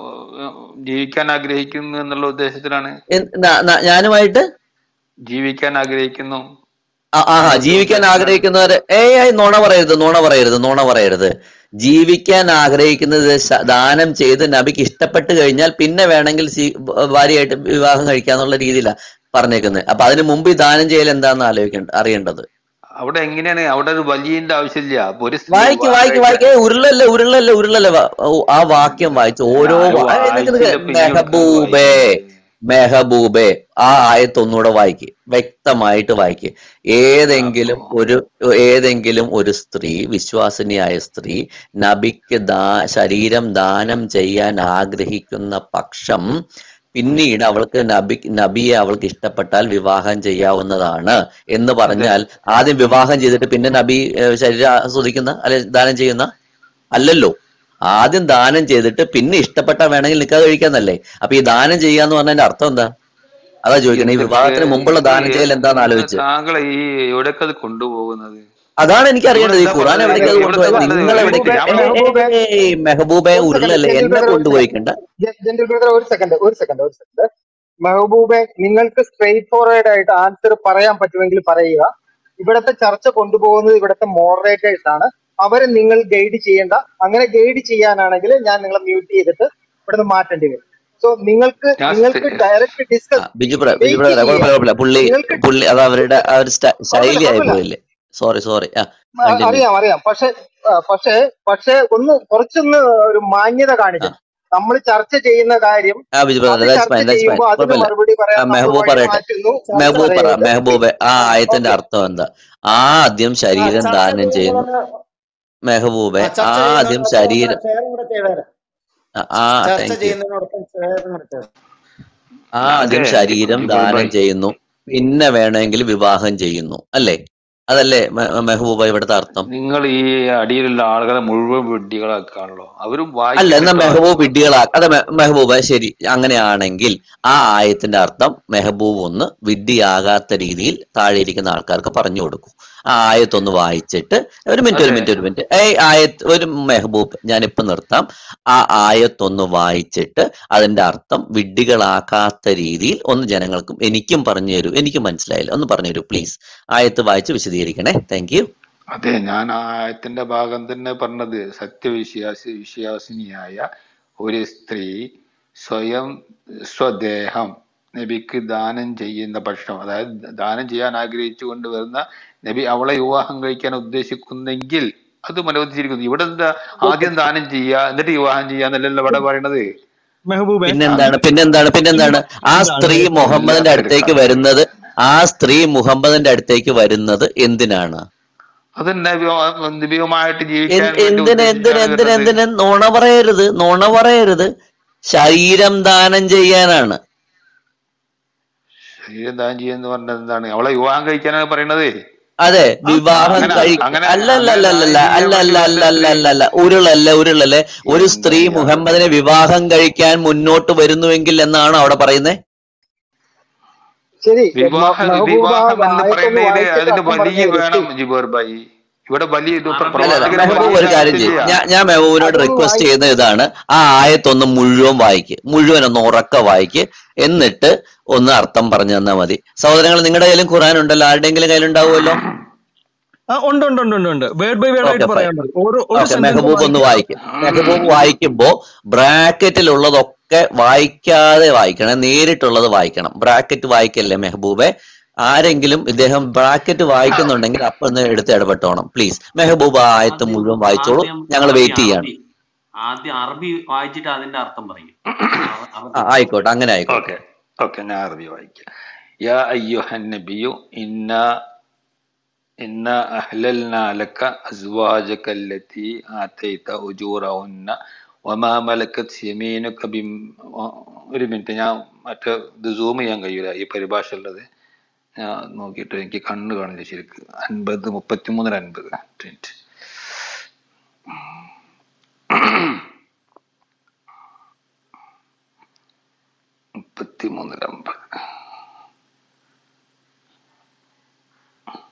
S11: ജീവിക്കാൻ ആഗ്രഹിക്കുന്നു എന്നുള്ള ഉദ്ദേശത്തിലാണ്.
S7: എൻ- ന- ന- ഞാനുമായിട്ട്
S11: ജീവിക്കാൻ ആഗ്രഹിക്കുന്നു
S7: ആ ആഹാ
S11: എന്നുള്ള
S7: ജീവിക്കാൻ
S11: ഉദ്ദേശത്തിലാണ്.
S7: ആഗ്രഹിക്കുന്നവര് ഏയ് നുണ പറയരുത്, നുണ പറയരുത്, നുണ പറയരുത്. ജീവിക്കാൻ ആഗ്രഹിക്കുന്നത് ശ- ദാനം ചെയ്ത് നബിക്ക് ഇഷ്ടപ്പെട്ട് കഴിഞ്ഞാൽ പിന്നെ വേണമെങ്കിൽ സീ- ഭാര്യയായിട്ട് വിവാഹം കഴിക്കാന്നുള്ള രീതിയിലാണ് പറഞ്ഞേക്കുന്നത്. അപ്പൊ അതിന് മുമ്പ് ഈ ദാനം ചെയ്യൽ എന്താണെന്ന് ആലോചിക്കേണ്ട അറിയേണ്ടത്.
S11: അവിടെ എങ്ങനെയാണ്? അവിടെ ഒരു വലിയന്റെ ആവശ്യമില്ല. അപ്പൊ ഒരു സ്ത്രീ
S7: വായിക്ക്
S11: വിവാഹം
S7: വായിക്ക്
S11: കഴിക്കാൻ
S7: വായിക്ക് ഏയ് ഉരുളല്ലേ ഉരുളല്ലേ ഉരുളല്ലേ വാ- ഓ, ആ വാക്യം വായിച്ച് ഓരോ
S11: ഞാന്
S7: വാ- ഏയ് നിക്ക് നിക്ക്
S11: വായിച്ചില്ല. ഇപ്പൊ ഇനി എടുക്കാണ്
S7: മെഹബൂബേ
S11: വായിക്കുന്നത്.
S7: മെഹബൂബേ ആ ആയത്ത് ഒന്നുകൂടെ വായിക്ക്, വ്യക്തമായിട്ട് വായിക്ക്. ഏതെങ്കിലും
S11: അപ്പൊ
S7: ഒരു ഏതെങ്കിലും ഒരു സ്ത്രീ, വിശ്വാസിനിയായ സ്ത്രീ നബിക്ക് ദാ ശരീരം ദാനം ചെയ്യാൻ ആഗ്രഹിക്കുന്ന പക്ഷം പിന്നീട് അവൾക്ക് നബി നബിയെ അവൾക്ക് ഇഷ്ടപ്പെട്ടാൽ വിവാഹം ചെയ്യാവുന്നതാണ് എന്ന്
S11: അതെ.
S7: പറഞ്ഞാൽ ആദ്യം വിവാഹം ചെയ്തിട്ട് പിന്നെ നബി ഏഹ്, ശരീരം ആസ്വദിക്കുന്ന അല്ലെ ദാനം ചെയ്യുന്ന അല്ലല്ലോ. ആദ്യം ദാനം ചെയ്തിട്ട് പിന്നെ ഇഷ്ടപ്പെട്ടാൽ വേണമെങ്കിൽ നിക്കാഹ് കഴിക്കാന്നല്ലേ. അപ്പൊ ഈ ദാനം ചെയ്യാന്ന് പറഞ്ഞതിന്റെ അർത്ഥം എന്താ? അതാ ചോദിക്കണേ. ഈ
S11: എന്തൊക്കെ
S7: വിവാഹത്തിന് മുമ്പുള്ള
S11: ഇത്
S7: ദാനം ചെയ്യൽ എന്താന്ന്
S11: നിങ്ങൾ
S7: ആലോചിച്ച്.
S11: താങ്കളെ ഈ എവിടേക്ക് അത് കൊണ്ടുപോകുന്നത്?
S7: അതാണ് എനിക്ക്
S11: ഇവിടെ
S7: അറിയേണ്ടത്. ഈ
S11: എന്താ
S7: ഖുറാൻ
S11: പറഞ്ഞത്?
S7: എവിടേക്ക് അത്
S11: ഇവിടുത്തെ
S7: കൊണ്ടുപോയത്?
S11: പറഞ്ഞത്
S7: നിങ്ങൾ എവിടേക്ക്?
S5: മെഹബൂബെ
S11: ഞാൻ
S7: ഏ
S11: പറഞ്ഞു.
S5: മെഹബൂബെ
S7: മെഹബൂബെ
S5: ഒരു സെക്കൻഡ്,
S7: ഉരുളല്ലേ,
S5: ജെന്റിൽ
S7: എന്നെ
S5: ബ്രദർ ഒരു സെക്കൻഡ്,
S7: കൊണ്ടുപോയിക്കണ്ട.
S5: ജെന്റിൽ ബ്രദർ ഒരു സെക്കൻഡ്, ഒരു സെക്കൻഡ്, ഒരു സെക്കൻഡ്. മെഹബൂബെ, നിങ്ങൾക്ക് സ്ട്രെയിറ്റ് ഫോർവേഡ് ആയിട്ട് ആൻസർ പറയാൻ പറ്റുമെങ്കിൽ പറയുക. ഇവിടത്തെ ചർച്ച കൊണ്ടുപോകുന്നത് ഇവിടത്തെ മോഡറേറ്റേഴ്സ് ആണ്. അവരെ നിങ്ങൾ ഗൈഡ് ചെയ്യേണ്ട. അങ്ങനെ ഗൈഡ് ചെയ്യാനാണെങ്കിൽ ഞാൻ നിങ്ങളെ മ്യൂട്ട് ചെയ്തിട്ട് ഇവിടുന്ന് മാറ്റേണ്ടി വരും. സോ നിങ്ങൾക്ക്
S11: ഞാൻ
S5: നിങ്ങൾക്ക് ഡയറക്റ്റ്
S7: ആ,
S5: ഡിസ്കസ്
S7: ബിജു ബ്ര ബിജു
S5: വെയിറ്റ്
S7: ബ്രദറെ കുഴപ്പമില്ല
S5: ചെയ്യുക.
S7: കുഴപ്പമില്ല. പുള്ളി
S5: നിങ്ങൾക്ക്
S7: പുള്ളി അത് അവരുടെ ആ ഒരു സ്റ്റ-
S5: കുഴപ്പമില്ല,
S7: ശൈലി ആയി
S5: കുഴപ്പമില്ല.
S7: പോയില്ലേ. Sorry sorry. ആ
S5: ആ,
S7: കണ്ടിന്യൂ.
S5: അറിയാം അറിയാം. പക്ഷെ ആ, പക്ഷേ പക്ഷേ ഒന്ന് കുറച്ചൊന്ന് ഒരു മാന്യത
S7: ആ
S5: കാണിക്കണം. നമ്മൾ ചർച്ച ചെയ്യുന്ന കാര്യം
S7: ആ ബിജു
S5: അത്
S7: ബ്രദർ, ദാറ്റ്സ്
S5: ചർച്ച
S7: ഫൈൻ ദാറ്റ്സ് ഫൈൻ,
S5: ചെയ്യുമ്പോൾ അതിന്
S7: കുഴപ്പമില്ല.
S5: മറുപടി
S7: ആ
S5: പറയാൻ നമ്മൾ
S7: മെഹബൂബ്
S5: വഴി
S7: പറയട്ടെ.
S5: മാറ്റുന്നു. ചർച്ച
S7: മെഹബൂബ് പറ.
S5: പറയരുത്.
S7: മെഹബൂബ് ആ
S5: ആ
S7: ആയത്തിന്റെ
S5: ഓക്കെ.
S7: അർത്ഥം എന്താ? ആദ്യം
S2: ആ
S7: ശരീരം
S2: ചർച്ച
S7: ദാനം ചെയ്യുന്നു.
S2: ചെയ്യുന്നവരൊന്ന്
S7: മെഹബൂബെ
S2: ആ ചർച്ച
S7: ആദ്യം
S2: ചെയ്യുന്നവരോടൊപ്പം ഒന്ന്
S7: ശരീരം
S2: ഷെയറും കൂടെ ചെയ്തേരാം.
S7: ആ ആ,
S2: ചർച്ച
S7: താങ്ക് യു.
S2: ചെയ്യുന്നതിനോടൊപ്പം ഷെയറും കൂടെ ചെയ്തേരാം.
S7: ആദ്യം
S11: അതെ
S7: ശരീരം
S11: ജിബോർ
S7: ദാനം
S11: ഭായ്,
S7: ചെയ്യുന്നു, പിന്നെ വേണമെങ്കിൽ വിവാഹം ചെയ്യുന്നു അല്ലേ? അതല്ലേ മെ- മെഹബൂബ ഇവിടുത്തെ അർത്ഥം?
S11: നിങ്ങൾ ഈ അടിയിലുള്ള ആളുകളെ മുഴുവൻ വിഡ്ഢികളാക്കാണല്ലോ. അവരും
S7: അല്ല,
S11: വായിക്കട്ടെ
S7: എന്നാ
S11: കേട്ടോ.
S7: മെഹബൂബ് വിഡ്ഢികളാ അതെ മെ- മെഹബൂബ ശരി. അങ്ങനെയാണെങ്കിൽ ആ ആയത്തിന്റെ അർത്ഥം മെഹബൂബ് ഒന്ന് വിഡ്ഢിയാകാത്ത രീതിയിൽ താഴെ ഇരിക്കുന്ന ആൾക്കാർക്ക് പറഞ്ഞു കൊടുക്കും. ആ ആയത്തൊന്ന് വായിച്ചിട്ട് ഒരു മിനിറ്റ് ഒരു
S11: അതെ,
S7: മിനിറ്റ് ഒരു മിനിറ്റ് ഏയ് ആയത്ത് ഒരു മെഹബൂബ് ഞാനിപ്പോ നിർത്താം. ആ ആയത്തൊന്ന് വായിച്ചിട്ട് അതിന്റെ അർത്ഥം വിഡ്ഢികളാക്കാത്ത രീതിയിൽ ഒന്ന് ജനങ്ങൾക്കും എനിക്കും പറഞ്ഞു തരൂ. എനിക്ക് മനസ്സിലായില്ല, ഒന്ന് പറഞ്ഞു തരൂ പ്ലീസ്. ആയത്ത് വായിച്ച് വിശദീകരിക്കണേ. Thank you.
S11: അതെ, ഞാൻ ആ ആയത്തിന്റെ ഭാഗം തന്നെ പറഞ്ഞത്. സത്യവിശ്വാസി വിശ്വാസിനിയായ ഒരു സ്ത്രീ സ്വയം സ്വദേഹം നബിക്ക് ദാനം ചെയ്യുന്ന പക്ഷം, അതായത് ദാനം ചെയ്യാൻ ആഗ്രഹിച്ചു കൊണ്ടുവരുന്ന നബി അവളെ വിവാഹം കഴിക്കാൻ ഉദ്ദേശിക്കുന്നെങ്കിൽ അതും അനുവദിച്ചിരിക്കുന്നു. ഇവിടെ എന്താ ആദ്യം ദാനം ചെയ്യുക എന്നിട്ട് വിവാഹം ചെയ്യാന്നല്ലല്ലോ ഇവിടെ പറയണത്.
S3: മെഹബൂബെ
S7: പിന്നെന്താണ്
S11: അന്ന്
S7: പിന്നെന്താണ് പിന്നെന്താണ് ആ
S3: എന്താണ്
S7: സ്ത്രീ മുഹമ്മദിന്റെ
S11: വല്ലാത്തൊരു
S7: അടുത്തേക്ക്
S11: കഥ.
S7: വരുന്നത് ആ സ്ത്രീ മുഹമ്മദിന്റെ അടുത്തേക്ക് വരുന്നത് എന്തിനാണ്?
S11: അത് നബി- നബിയുമായിട്ട് ജീവിക്കാൻ
S7: എൻ-
S11: വേണ്ടി
S7: എന്തിന് എന്തിന്
S11: ഉദ്ദേശിച്ചാണ്
S7: എന്തിന്
S11: വരുന്നത്.
S7: എന്തിന് നുണ പറയരുത്, നുണ പറയരുത്. ശരീരം ദാനം ചെയ്യാനാണ്.
S11: ശരീരം ദാനം ചെയ്യാന്ന് പറഞ്ഞത് എന്താണ്? അവളെ വിവാഹം കഴിക്കാനാണ് പറയണത്.
S7: അതെ,
S3: ആ
S7: വിവാഹം
S11: അങ്ങനെ
S7: കഴി
S11: അങ്ങനെ
S7: അല്ല അല്ല
S11: അങ്ങനെ
S7: അല്ല
S11: ദാനം
S7: അല്ല
S11: ചെയ്യാൻ
S7: അല്ല
S11: വേണ്ടി
S7: അല്ല
S11: വരുന്ന
S7: അല്ല അല്ല
S11: സ്ത്രീ
S7: അല്ല അല്ല ഉരുളല്ല ഉരുളല്ലേ. ഒരു സ്ത്രീ
S11: എന്താണ് ഇയാള്
S7: മുഹമ്മദിനെ വിവാഹം കഴിക്കാൻ മുന്നോട്ട് വരുന്നുവെങ്കിൽ എന്നാണ് അവിടെ പറയുന്നത്.
S5: ശരി.
S11: വിവാഹ
S5: മ- മെഹബൂബ ആ
S11: വിവാഹം എന്ന്
S5: ആയത്തൊന്ന്
S11: പറയുന്നതിന്
S5: വായിച്ചിട്ട്
S11: അതിന്
S5: അർത്ഥം
S11: വലിയ
S5: പറഞ്ഞു തരും
S11: വേണം
S5: പ്ലീസ്.
S11: ജിബോർ ഭായി. ഇവിടെ വലിയ ഇത് പ്ര-
S9: അറബി
S7: അല്ല അല്ല
S11: പ്രവാചകന്
S9: അറബി
S7: മെഹബൂബ് ഒരു
S11: വലിയ
S7: കാര്യം
S11: ആവശ്യമില്ല.
S7: ചെയ്യും. ഞാൻ ഞാൻ മെഹബൂബിനോട്
S5: അതൊന്ന്
S7: റിക്വസ്റ്റ്
S5: വായി
S7: ചെയ്യുന്ന ഇതാണ്, ആ ആയത്തൊന്ന് മുഴുവൻ വായിക്ക്, മുഴുവൻ ഒന്ന് ഉറക്ക വായിക്ക്, എന്നിട്ട് ഒന്ന് അർത്ഥം പറഞ്ഞു തന്നാൽ മതി. സഹോദരങ്ങൾ, നിങ്ങളുടെ കയ്യിലും ഖുറാൻ ഉണ്ടല്ലോ, ആരുടെയെങ്കിലും കയ്യിലുണ്ടാവുമല്ലോ.
S3: ആ ഉണ്ട് ഉണ്ട് ഉണ്ട് ഉണ്ട് ഉണ്ട് വേർഡ് ബൈ വേർഡ്
S7: ഓക്കെ
S3: ആയിട്ട്
S7: ഫൈൻ.
S3: പറയാൻ മതി. ഓരോ ഒരു
S7: ഓക്കെ,
S3: സെന്റൻസ്
S7: മെഹബൂബ് ഒന്ന്
S3: വായിക്കുക.
S7: വായിക്കും. മെഹബൂബ് വായിക്കുമ്പോ ബ്രാക്കറ്റിലുള്ളതൊക്കെ വായിക്കാതെ വായിക്കണം, നേരിട്ടുള്ളത് വായിക്കണം. ബ്രാക്കറ്റ് വായിക്കല്ലേ മെഹബൂബെ. ആരെങ്കിലും ഇദ്ദേഹം ബ്രാക്കറ്റ് വായിക്കുന്നുണ്ടെങ്കിൽ അപ്പൊ ഒന്ന് എടുത്ത് ഇടപെട്ടോണം പ്ലീസ്. മെഹബൂബ് ആ ആയത്ത്
S9: ആദ്യം
S7: മുഴുവൻ വായിച്ചോളൂ,
S9: ആദ്യം
S7: ഞങ്ങൾ
S9: അറബി
S7: വെയിറ്റ് ചെയ്യാണ്.
S9: അറബി ആദ്യം അറബി വായിച്ചിട്ട് അതിന്റെ അർത്ഥം പറയും. അറ-
S7: ആ,
S9: അറബി
S7: ആയിക്കോട്ടെ, അങ്ങനെ ആയിക്കോട്ടെ.
S11: ഓക്കെ ഓക്കെ, ഞാൻ അറബി വായിക്കാം. യാ അയ്യുഹൻ നബിയു ഇന്ന ഇന്ന അഹ്ലൽനാ ലക അസ്വാജക അല്ലതി ആതൈത ഉജൂറഹുന്ന വമാ മലക്കത് യമീനുക ബിം. ഒരു മിനിറ്റ്, ഞാൻ മറ്റേ ഇത് സൂം ചെയ്യാൻ കഴിയൂല ഈ പരിഭാഷ ഉള്ളത്. ഞാൻ നോക്കിയിട്ട് എനിക്ക് കണ്ണ് കാണില്ല ശരിക്ക്. അൻപത് മുപ്പത്തിമൂന്നിൽ അൻപത് മിനിറ്റ് മുപ്പത്തിമൂന്നിൽ അമ്പത്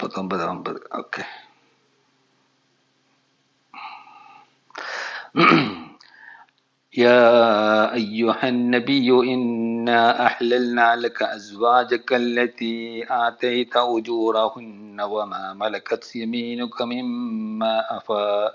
S11: നാപ്പത്തൊമ്പത് അമ്പത് ഓക്കെ. يا أيها النبي إنا أحللنا لك أزواجك التي آتيت أجورهن وما ملكت يمينك مما أفاء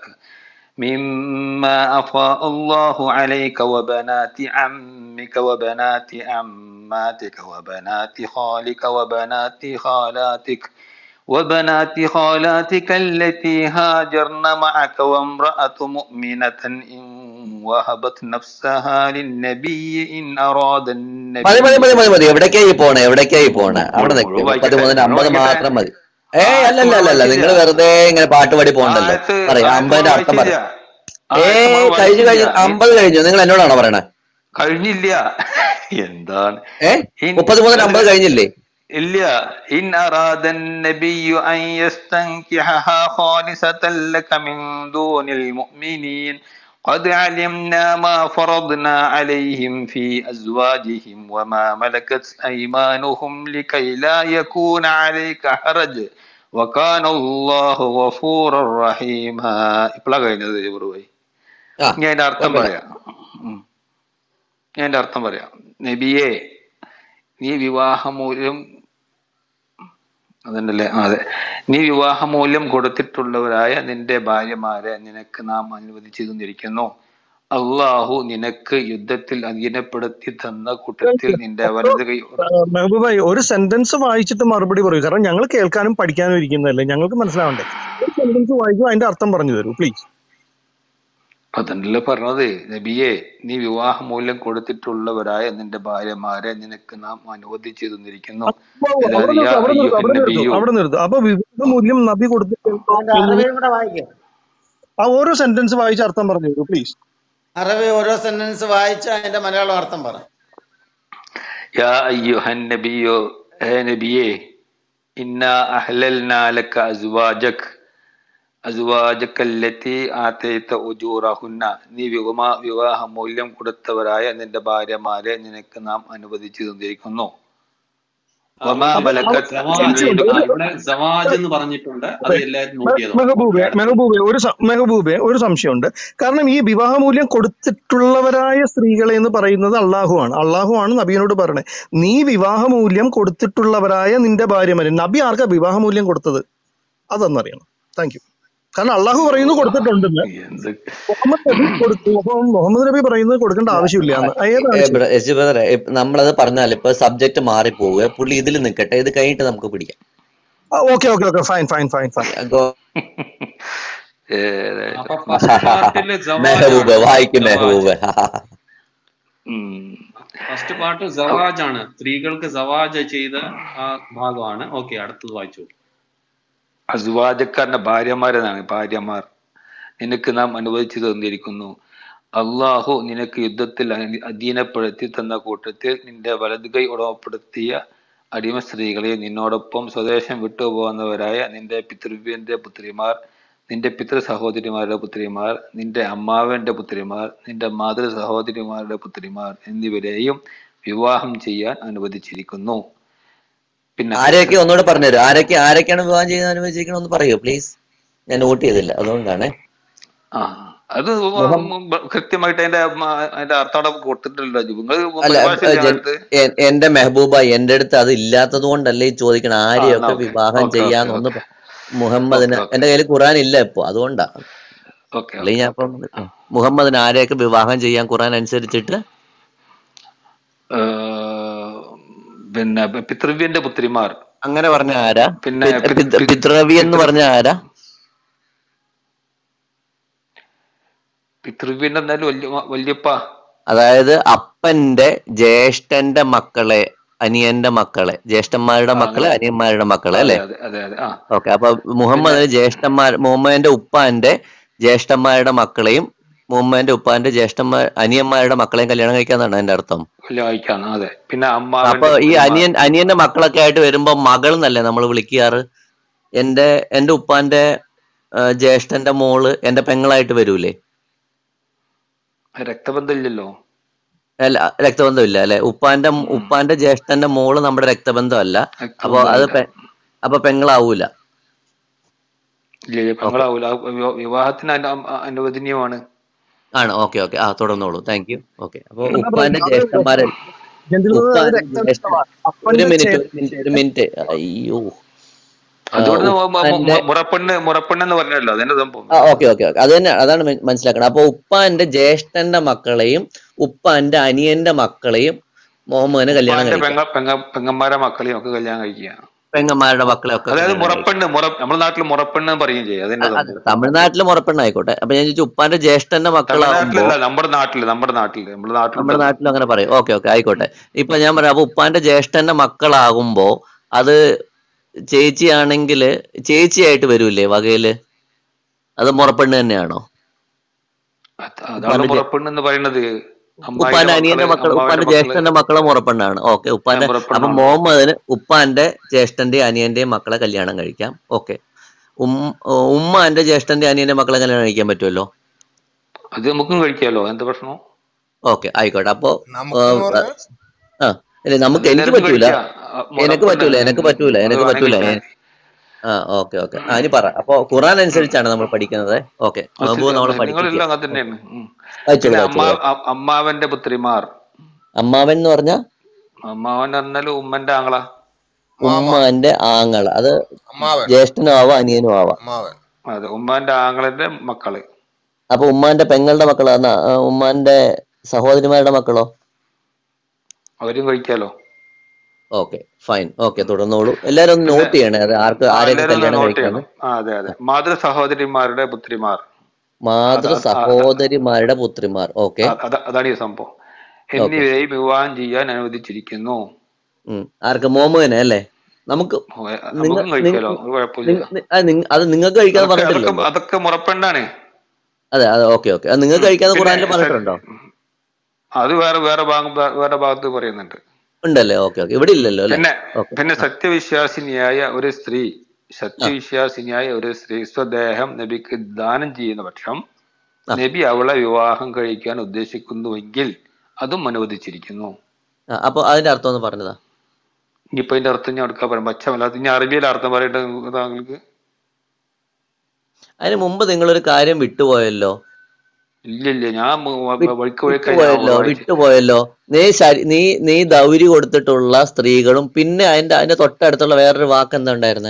S11: مما أفاء الله عليك وبنات عمك وبنات عماتك وبنات خالك وبنات خالاتك وبنات خالاتك التي هاجرن معك وامرأة مؤمنة إن وهبت نفسها للنبي إن أراد
S7: മതി മതി മതി
S11: النبي
S7: മതി മതി എവിടേക്കായി പോണേ എവിടേക്കായി പോണേ അവിടെ
S11: മുഴു
S7: നിൽക്ക്.
S11: മുഴുവൻ
S7: മുപ്പത്തി
S11: വായിക്കട്ടെ
S7: മൂന്നിന്
S11: മുഴുവൻ
S7: അമ്പത്
S11: വായിക്കട്ടെ.
S7: മാത്രം മതി. ഏയ്
S11: ആയത്ത്
S7: അല്ലല്ല
S11: മുഴുവൻ
S7: അല്ലല്ല,
S11: വായിച്ചില്ല.
S7: നിങ്ങൾ വെറുതെ ഇങ്ങനെ പാട്ടുപാടി പോകണ്ടല്ലോ.
S11: ആയത്ത്
S7: പറയും
S11: ആയത്ത്
S7: അമ്പതിന്റെ
S11: മുഴുവൻ
S7: അർത്ഥം
S11: വായിച്ചില്ല.
S7: പറയും.
S11: ആയത്ത്
S7: ഏയ്
S11: മുഴുവൻ
S7: കഴിഞ്ഞു
S11: വായിച്ചില്ല.
S7: കഴിഞ്ഞു,
S11: നീ
S7: അമ്പത് കഴിഞ്ഞു. നിങ്ങൾ എന്നോടാണോ പറയണേ?
S11: കഴിഞ്ഞില്ല. എന്താണ്
S7: ഏ
S11: ഇൻ
S7: മുപ്പത്തി മൂന്നിന്
S11: അത്
S7: അമ്പത് കഴിഞ്ഞില്ലേ?
S11: ഇല്ല. ഇൻ അറാദൻ നബിയ്യു അൻ യസ്തൻകിഹഹാ ഖാലിസതൻ ലക മിൻ ദൂനിൽ മുഅ്മിനീൻ ഖദ് അലിംനാ മാ ഫറദ്നാ അലൈഹിം ഫീ അസ്വാജിഹിം വമാ മലകത് അയ്മാനുഹും ലികൈ ലാ യകൂന അലൈക ഹറജ് വകാന അല്ലാഹു ഗഫൂറർ റഹീമാ. ഇപ്പളാ കഴിഞ്ഞത് ജബറുഭായി.
S7: ആ
S11: ഞാൻ അതിന്റെ അർത്ഥം
S7: കുഴപ്പമില്ല.
S11: പറയാം. ഉം. ഞാൻ അതിന്റെ അർത്ഥം പറയാം. നബിയെ, നീ വിവാഹമൂല്യം അതുണ്ടല്ലേ അതെ നീ വിവാഹമൂല്യം കൊടുത്തിട്ടുള്ളവരായ നിന്റെ ഭാര്യമാരെ നിനക്ക് നാം അനുവദിച്ചു തന്നിരിക്കുന്നു. അള്ളാഹു നിനക്ക് യുദ്ധത്തിൽ അധീനപ്പെടുത്തി തന്ന കൂട്ടത്തിൽ നിന്റെ വലത് കൈ
S3: മെഹബൂബായി ഒരു സെന്റൻസ് വായിച്ചിട്ട് മറുപടി പറയൂ. കാരണം ഞങ്ങൾ കേൾക്കാനും പഠിക്കാനും ഇരിക്കുന്നതല്ലേ, ഞങ്ങൾക്ക് മനസ്സിലാവണ്ടേ. ഒരു സെന്റൻസ് വായിക്കും, അതിന്റെ അർത്ഥം പറഞ്ഞു തരൂ പ്ലീസ്.
S11: അതല്ല പറഞ്ഞത്. നബിയെ, നീ വിവാഹമൂല്യം കൊടുത്തിട്ടുള്ളവരായ നിന്റെ ഭാര്യമാരെ നിനക്ക് നാം അനുവദിച്ചു തന്നിരിക്കുന്നു.
S3: അവിടെ
S11: അതായത് യാ
S3: നിർത്തും അവിടെ നിർത്തും
S11: അയ്യുഹൻ
S3: അവിടെ നിർത്തും
S11: നബിയു.
S3: അവിടെ നിർത്തും അപ്പൊ വിവാഹ മൂല്യം നബി കൊടുത്തിട്ട്
S2: അതിന്റെ അറബിയും കൂടെ വായിക്കും.
S3: ആ ഓരോ സെന്റൻസ് വായിച്ച് അർത്ഥം പറഞ്ഞു തരൂ പ്ലീസ്.
S2: അറബി ഓരോ സെന്റൻസ് വായിച്ച് അതിന്റെ മലയാളം അർത്ഥം പറ.
S11: യാ അയ്യുഹൻ നബിയു, ഏ നബിയെ, ഇന്നാ അഹ്ലൽനാ ലക അസ്വാജക് അസ്വാജക്കല്ലത്തി ആതൈത ഉജൂറഹുന്ന, നീ വിവാഹ വിവാഹ മൂല്യം കൊടുത്തവരായ നിന്റെ ഭാര്യമാരെ നിനക്ക് നാം അനുവദിച്ചു തന്നിരിക്കുന്നു.
S9: ആ,
S11: വമാ
S9: ഒരു
S11: മലക്കത്
S9: സവാജ്
S3: സംശയമുണ്ട്.
S11: യമീനുക.
S9: ആ
S3: ഒരു
S9: ഇവിടെ സവാജ് എന്ന് പറഞ്ഞിട്ടുണ്ട്, അത് എല്ലാവരും നോട്ട് ചെയ്തോണം.
S3: മെഹബൂബെ
S9: ഓക്കെ, അടുത്തത്.
S3: മെഹബൂബെ ഒരു സം- മെഹബൂബെ ഒരു സംശയമുണ്ട്. കാരണം ഈ വിവാഹമൂല്യം കൊടുത്തിട്ടുള്ളവരായ സ്ത്രീകളെ എന്ന് പറയുന്നത് അള്ളാഹുവാണ്. അള്ളാഹുവാണ് നബിയോട് പറയണേ, നീ വിവാഹമൂല്യം കൊടുത്തിട്ടുള്ളവരായ നിന്റെ ഭാര്യമാരെ. നബി ആർക്കാ വിവാഹമൂല്യം കൊടുത്തത്? അതൊന്നറിയണം. Thank you. കാരണം അള്ളാഹു പറയുന്നു കൊടുത്തിട്ടുണ്ടെന്ന്,
S11: എന്ത്
S3: മുഹമ്മദ് നബി കൊടുത്തു. അപ്പൊ മുഹമ്മദ് നബി പറയുന്നത് കൊടുക്കേണ്ട ആവശ്യമില്ല എന്ന്. ഏതാണ് ശരി?
S7: എസ് ബ്രദറെ, നമ്മളത് പറഞ്ഞാൽ ഇപ്പൊ സബ്ജക്ട് മാറിപ്പോവുക. പുള്ളി ഇതിൽ നിൽക്കട്ടെ, ഇത് കഴിഞ്ഞിട്ട് നമുക്ക് പിടിക്കാം.
S3: Okay okay okay fine fine fine fine
S7: go-
S11: ഏതാ
S9: അപ്പൊ ഫസ്റ്റ് പാർട്ടില്
S7: മെഹബൂബ്
S9: സവാജാണ്.
S7: വായിക്കും
S9: സവാജ്
S7: മെഹബൂബ്.
S11: ഉം.
S9: ഫസ്റ്റ് പാർട്ട് സവാജ് ആണ്, സ്ത്രീകൾക്ക് സവാജ് ചെയ്ത ആ ഭാഗമാണ്. ഓക്കെ, അടുത്തത് വായിച്ചു.
S11: അസ്വാജക്കാരന്റെ ഭാര്യമാരെന്നാണ്. ഭാര്യമാർ നിനക്ക് നാം അനുവദിച്ചു തന്നിരിക്കുന്നു. അള്ളാഹു നിനക്ക് യുദ്ധത്തിൽ അധീ- അധീനപ്പെടുത്തി തന്ന കൂട്ടത്തിൽ നിന്റെ വലത് കൈ ഉടമപ്പെടുത്തിയ അടിമ സ്ത്രീകളെ, നിന്നോടൊപ്പം സ്വദേശം വിട്ടുപോകുന്നവരായ നിന്റെ പിതൃവ്യന്റെ പുത്രിമാർ, നിന്റെ പിതൃ സഹോദരിമാരുടെ പുത്രിമാർ, നിന്റെ അമ്മാവന്റെ പുത്രിമാർ, നിന്റെ മാതൃ സഹോദരിമാരുടെ പുത്രിമാർ എന്നിവരെയും വിവാഹം ചെയ്യാൻ അനുവദിച്ചിരിക്കുന്നു. പിന്നെ
S7: ആരെയൊക്കെ ഒന്നുകൂടെ പറഞ്ഞുതരും. ആരൊക്കെ ആരൊക്കെയാണ് വിവാഹം ചെയ്യാൻ അനുവദിച്ചിരിക്കണം ഒന്ന് പറയൂ പ്ലീസ്. ഞാൻ നോട്ട് ചെയ്തില്ല, അതുകൊണ്ടാണ്.
S11: ആ അത്
S7: മുഹമ്മദ്
S11: കൃത്യമായിട്ട് അതിന്റെ മ- അതിന്റെ അർത്ഥം അവിടെ കൊടുത്തിട്ടില്ല. നിങ്ങൾ
S7: അല്ല
S11: പരിഭാഷയില്ല
S7: ജൻ-
S11: അടുത്ത്.
S7: എ- എന്റെ മെഹബൂബ, എന്റെ അടുത്ത് അത് ഇല്ലാത്തത് കൊണ്ടല്ലേ ഈ ചോദിക്കണം.
S11: ആ എന്നാ
S7: ആരെയൊക്കെ
S11: ഓക്കെ
S7: വിവാഹം
S11: ഓക്കെ ഓക്കെ
S7: ചെയ്യാന്നൊന്ന്
S11: ഓക്കെ
S7: പ- മുഹമ്മദിന്
S11: ഓക്കെ ഓക്കെ
S7: എന്റെ കയ്യിൽ ഖുറാൻ ഇല്ല ഇപ്പൊ, അതുകൊണ്ടാ.
S11: ഓക്കെ
S7: അല്ലെങ്കിൽ
S11: ഓക്കെ
S7: ഞാൻ
S11: ഓക്കെ
S7: ഇപ്പം മുഹമ്മദിന് ആരെയൊക്കെ വിവാഹം ചെയ്യാൻ ഖുറാൻ അനുസരിച്ചിട്ട്
S11: പിന്നെ പിതൃവ്യന്റെ പുത്രിമാർ,
S7: അങ്ങനെ പറഞ്ഞ ആരാ?
S11: പിന്നെ
S7: പി-
S11: പി-
S7: പിതൃ-
S11: പി-
S7: പിതൃവി എന്ന്
S11: പിതൃ
S7: പറഞ്ഞ ആരാ?
S11: പിതൃവ്യന്റെ എന്തായാലും വല്യ വല്യപ്പ.
S7: അതായത് അപ്പന്റെ ജ്യേഷ്ഠന്റെ മക്കളെ, അനിയന്റെ മക്കളെ, ജ്യേഷ്ഠന്മാരുടെ
S11: ആ
S7: മക്കളെ,
S11: അങ്ങനെ
S7: അനിയന്മാരുടെ മക്കളെ
S11: അതെ
S7: അല്ലെ?
S11: അതെ അതെ അതെ ആ
S7: ഓക്കെ. അപ്പൊ
S11: പിന്നെ
S7: മുഹമ്മദിന് ജ്യേഷ്ഠന്മാർ, മുഹമ്മദിന്റെ ഉപ്പാന്റെ ജ്യേഷ്ഠന്മാരുടെ മക്കളെയും മുഹമ്മദിന്റെ ഉപ്പാന്റെ ജ്യേഷ്ഠന്മാർ അനിയന്മാരുടെ മക്കളെയും കല്യാണം കഴിക്കാന്നാണ് എന്റെ അർത്ഥം.
S11: വല്യ വായിക്കാന്ന്. അതെ. പിന്നെ
S7: അപ്പൊ
S11: അമ്മാവന്റെ
S7: ഈ
S11: പുത്രിമാർ.
S7: അനിയൻ അനിയന്റെ മക്കളൊക്കെ ആയിട്ട് വരുമ്പോ മകൾ എന്നല്ലേ നമ്മൾ വിളിക്കാറ്? എന്റെ എന്റെ ഉപ്പാന്റെ ആ, ജ്യേഷ്ഠന്റെ മോള് എന്റെ പെങ്ങളായിട്ട് വരൂലേ?
S11: രക്തബന്ധം ഇല്ലല്ലോ.
S7: അല്ല, രക്തബന്ധം ഇല്ല അല്ലെ? ഉപ്പാന്റെ
S11: ഉം.
S7: ഉപ്പാന്റെ ജ്യേഷ്ഠന്റെ മോള് നമ്മുടെ രക്തബന്ധം അല്ല. അപ്പൊ
S11: രക്തബന്ധം
S7: അത്
S11: ഇല്ല.
S7: പെ- അപ്പൊ പെങ്ങളാവൂല.
S11: ഇല്ല ഇല്ല, പെങ്ങൾ
S7: ഓക്കെ
S11: ആവൂല. അത് വിവാ- വിവാഹത്തിന് അനു- അ- അനുവദനീയമാണ്.
S7: ആണ്. ഓക്കെ ഓക്കെ ആ തുടർന്നോളൂ. Thank you. ഓക്കെ. അപ്പൊ
S3: അല്ല ബ്രദർ,
S7: ഉപ്പാന്റെ
S3: അത്
S7: ജ്യേഷ്ഠന്മാരെ
S3: ജെന്റിൽ ബ്രദർ അത്
S7: ഉപ്പാന്റെ ജ്യേഷ്ഠൻ
S3: രക്തബന്ധമാണ്.
S7: ഒരു
S3: അപ്പന്റെ
S7: മിനിറ്റ്
S3: ചേ-
S7: ഒരു മിനിറ്റ് ഒരു മിനിറ്റ് അയ്യോ ആ,
S11: അതുകൊണ്ട് മു- മു- മു-
S7: ഉപ്പാന്റെ
S11: മു- മുറപ്പെണ്ണ് മുറപ്പെണ്ണെന്ന് പറഞ്ഞല്ലോ, അതിന്റെ സംഭവം.
S7: ആ ഓക്കെ ഓക്കെ ഓക്കെ അത് തന്നെ അതാണ് മന- മനസ്സിലാക്കണം. അപ്പൊ ഉപ്പാന്റെ ജ്യേഷ്ഠന്റെ മക്കളെയും ഉപ്പാന്റെ അനിയന്റെ മക്കളെയും മുഹമ്മദിന് കല്യാണം
S11: ഉപ്പാന്റെ
S7: കഴിക്കാം.
S11: പെങ്ങ പെങ്ങ പെങ്ങന്മാരെ മക്കളെയും ഒക്കെ കല്യാണം കഴിക്കുക.
S7: പെങ്ങന്മാരുടെ മക്കളെ ഒക്കെ
S11: അതായത്
S7: കല്യാണം കഴിക്കാം.
S11: മുറപ്പെണ്ണ് മുറ നമ്മുടെ നാട്ടിൽ മുറപ്പെണ്ണ് എന്ന് പറയുകയും ചെയ്യും. അതിന്റെ
S7: അ- അത്
S11: സംഭവം.
S7: തമിഴ്നാട്ടില് മുറപ്പെണ്ണായിക്കോട്ടെ. അപ്പൊ ഞാൻ ചോദിച്ചു ഉപ്പാന്റെ ജ്യേഷ്ഠന്റെ മക്കളാവുമ്പോ
S11: തമിഴ്നാട്ടിലല്ല, നമ്മുടെ നാട്ടില് നമ്മുടെ നാട്ടില് നമ്മുടെ
S7: നമ്മുടെ
S11: നാട്ടിലുണ്ടത്.
S7: നാട്ടിലും അങ്ങനെ പറയും. ഓക്കെ ഓക്കെ ആയിക്കോട്ടെ. ഇപ്പൊ ഞാൻ പറയാം, അപ്പൊ ഉപ്പാന്റെ ജ്യേഷ്ഠന്റെ മക്കളാകുമ്പോ അത് ചേച്ചിയാണെങ്കില് ചേച്ചിയായിട്ട് വരൂലേ വകയില്? അത് മുറപ്പെണ്ണ് തന്നെയാണോ?
S11: അത് അതാണ്
S7: ഉപ്പാന്റെ ജേ-
S11: മുറപ്പെണ്ണ് എന്ന് പറയുന്നത്. അമ്മായിന്റെ
S7: ഉപ്പാന്റെ
S11: മക്കള്
S7: അനിയന്റെ മക്കൾ
S11: അമ്മാവിന്റെ
S7: ഉപ്പാന്റെ
S11: മക്കള്
S7: ജ്യേഷ്ഠന്റെ മക്കളെ മുറപ്പെണ്ണാണ്. ഓക്കെ.
S11: ആ,
S7: ഉപ്പാന്റെ അപ്പൊ
S11: മുറപ്പെണ്ണാണ്.
S7: മുഹമ്മദിന് ഉപ്പാന്റെ ജ്യേഷ്ഠന്റെയും അനിയന്റെയും മക്കളെ കല്യാണം കഴിക്കാം. ഓക്കെ. ഉം ഉമ്മാന്റെ ജ്യേഷ്ഠന്റെ അനിയന്റെ മക്കളെ കല്യാണം കഴിക്കാൻ പറ്റുമല്ലോ.
S11: അത് നമുക്കും കഴിക്കാലോ, എന്ത് പ്രശ്നം?
S7: ഓക്കെ ആയിക്കോട്ടെ. അപ്പൊ ആ,
S10: നമുക്കെന്ന് പറഞ്ഞാൽ
S7: ആ ഇല്ല
S11: അത്
S7: നമുക്ക് എനിക്ക്
S11: എല്ലാവർക്കും
S7: പറ്റൂല.
S11: കഴിക്കാം. ആ,
S7: എനിക്ക്
S11: മുറപ്പെണ്ണ്
S7: പറ്റൂല എനിക്ക് പറ്റൂല
S11: അത്
S7: എനിക്ക്
S11: വേണമെങ്കിൽ
S7: പറ്റൂല.
S11: കഴിക്കാം.
S7: എ- ആ ഓക്കെ ഓക്കെ ആ ഇനി പറ. അപ്പൊ ഖുറാൻ അനുസരിച്ചാണ് നമ്മൾ പഠിക്കുന്നത്. ഓക്കെ.
S11: അത്
S7: മഹബൂബ്
S11: ശരി,
S7: നമ്മളെ
S11: അത്
S7: പഠിപ്പിക്കുക.
S11: നിങ്ങളെല്ലാം അങ്ങനെ
S7: ഓക്കെ
S11: തന്നെയാണ്. ഉം.
S7: വായിച്ചോളൂ
S11: പിന്നെ അമ്മാ
S7: വായിച്ചോളൂ.
S11: അ- അമ്മാവന്റെ പുത്രിമാർ.
S7: അമ്മാവൻ എന്ന് പറഞ്ഞ
S11: അമ്മാവൻ പറഞ്ഞാല് ഉമ്മന്റെ ആങ്ങള.
S10: മാമ
S7: ഉമ്മാന്റെ ആങ്ങള. അത്
S10: അമ്മാവൻ
S7: ജ്യേഷ്ഠനും ആവാം അനിയനും ആവാം.
S10: അമ്മാവൻ
S11: അതെ, ഉമ്മാന്റെ ആങ്ങളന്റെ മക്കള്.
S7: അപ്പൊ ഉമ്മാന്റെ പെങ്ങളുടെ മക്കളോ എന്നാ ആ, ഉമ്മാന്റെ സഹോദരിമാരുടെ മക്കളോ?
S11: അവരും കഴിക്കാലോ.
S7: Okay fine. ഓക്കെ തുടർന്നോളൂ. എല്ലാരും ഒന്ന്
S11: പിന്നെ
S7: നോട്ട് ചെയ്യണേ അത് ആർക്ക്
S11: ആ,
S7: ആരെയൊക്കെ
S11: എല്ലാരും ഒന്ന്
S7: കല്യാണം
S11: നോട്ട്
S7: കഴിക്കാന്ന്.
S11: ചെയ്യണം. ആ അതെ അതെ, മാതൃ സഹോദരിമാരുടെ പുത്രിമാർ. അത്
S7: മാതൃ
S11: അത് ആ,
S7: സഹോദരിമാരുടെ പുത്രിമാർ. ഓക്കെ.
S11: ആ, അത- അതാണ് ഈ സംഭവം.
S7: ഓക്കെ.
S11: എന്നിവയെയും വിവാഹം ചെയ്യാൻ അനുവദിച്ചിരിക്കുന്നു.
S7: ഉം. ആർക്ക്? മോമുവിനെ അല്ലേ? നമുക്ക്
S11: ഓ,
S7: നിങ്ങ
S11: നമുക്കും
S7: നിങ്ങ
S11: കഴിക്കാലോ, ഒരു കുഴപ്പമില്ല.
S7: നിങ്ങ- നി- അത് നിങ്ങ- അത് നിങ്ങൾക്ക് കഴിക്കാന്ന്
S11: അതൊക്കെ അതൊക്കെ
S7: പറഞ്ഞിട്ടില്ലല്ലോ.
S11: അതൊക്കെ മുറപ്പെണ്ണാണ്.
S7: അതെ അതെ ഓക്കെ ഓക്കെ. അത് നിങ്ങൾക്ക്
S11: ഉം.
S7: കഴിക്കാന്ന്
S11: പിന്നെ
S7: ഖുറാനിൽ
S11: സ-
S7: പറഞ്ഞിട്ടുണ്ടോ?
S11: അത് വേറെ വേറെ ഭാഗം വേ- വേറെ ഭാഗത്ത് പറയുന്നുണ്ട്.
S7: ഉണ്ടല്ലേ? Okay okay. ഇവിടെ
S11: ഉം.
S7: ഇല്ലല്ലോ അല്ലേ?
S11: പിന്നെ
S7: ഓക്കെ.
S11: പിന്നെ
S7: ആ
S11: സത്യവിശ്വാസിനിയായ ഒരു സ്ത്രീ
S7: ആ
S11: സത്യവിശ്വാസിനിയായ ഒരു സ്ത്രീ സ്വദേഹം നബിക്ക് ദാനം ചെയ്യുന്ന പക്ഷം
S7: ആ
S11: നബി അവളെ വിവാഹം കഴിക്കാൻ ഉദ്ദേശിക്കുന്നുവെങ്കിൽ അതും അനുവദിച്ചിരിക്കുന്നു.
S7: ആ, അപ്പൊ അതിന്റെ അർത്ഥം ഒന്ന് പറഞ്ഞതാ.
S11: ഇനിയിപ്പോ അതിന്റെ അർത്ഥം ഞാൻ എടുക്കാൻ പറയാം, പച്ചമല്ലാത്ത ഇനി അറബിയിലെ അർത്ഥം പറയട്ടെ താങ്കൾക്ക്.
S7: അതിന് മുമ്പ് നിങ്ങളൊരു കാര്യം വിട്ടുപോയല്ലോ.
S11: ഇല്ല ഇല്ല, ഞാൻ മ- വ-
S7: വി-
S11: വ- വഴിക്ക് വഴിക്കായി ഞാൻ
S7: വിട്ടുപോയല്ലോ
S11: വായിച്ചു.
S7: വിട്ടുപോയല്ലോ. നീ ശരി നീ നീ ദൗരി കൊടുത്തിട്ടുള്ള സ്ത്രീകളും പിന്നെ അതിന്റെ അതിന്റെ തൊട്ടടുത്തുള്ള വേറൊരു വാക്ക് എന്താ ഉണ്ടായിരുന്നേ?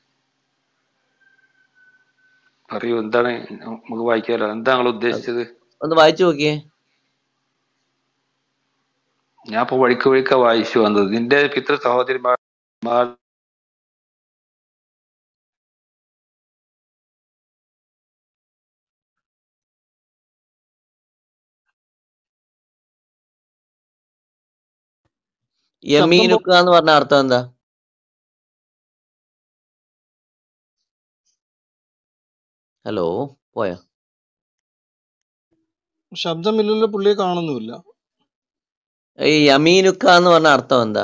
S11: പറയൂ, എന്താണ്? നമുക്ക് വായിക്കാലോ. എന്താ നിങ്ങൾ ഉദ്ദേശിച്ചത്?
S7: ഒന്ന് വായിച്ചു നോക്കിയേ.
S11: ഞാൻ ഇപ്പൊ വഴിക്ക് വഴിക്ക വായിച്ചു വന്നത്. നിന്റെ പിതൃ സഹോദരിമാർ
S3: ശബ്ദം പോ
S7: യമീനുക്ക എന്ന് പറഞ്ഞ അർത്ഥം എന്താ? ഹലോ പോയാ?
S3: ശബ്ദമില്ലല്ലോ, പുള്ളിയെ കാണുന്നുമില്ല.
S7: ഈ യമീനുക്ക എന്ന് പറഞ്ഞ അർത്ഥം എന്താ?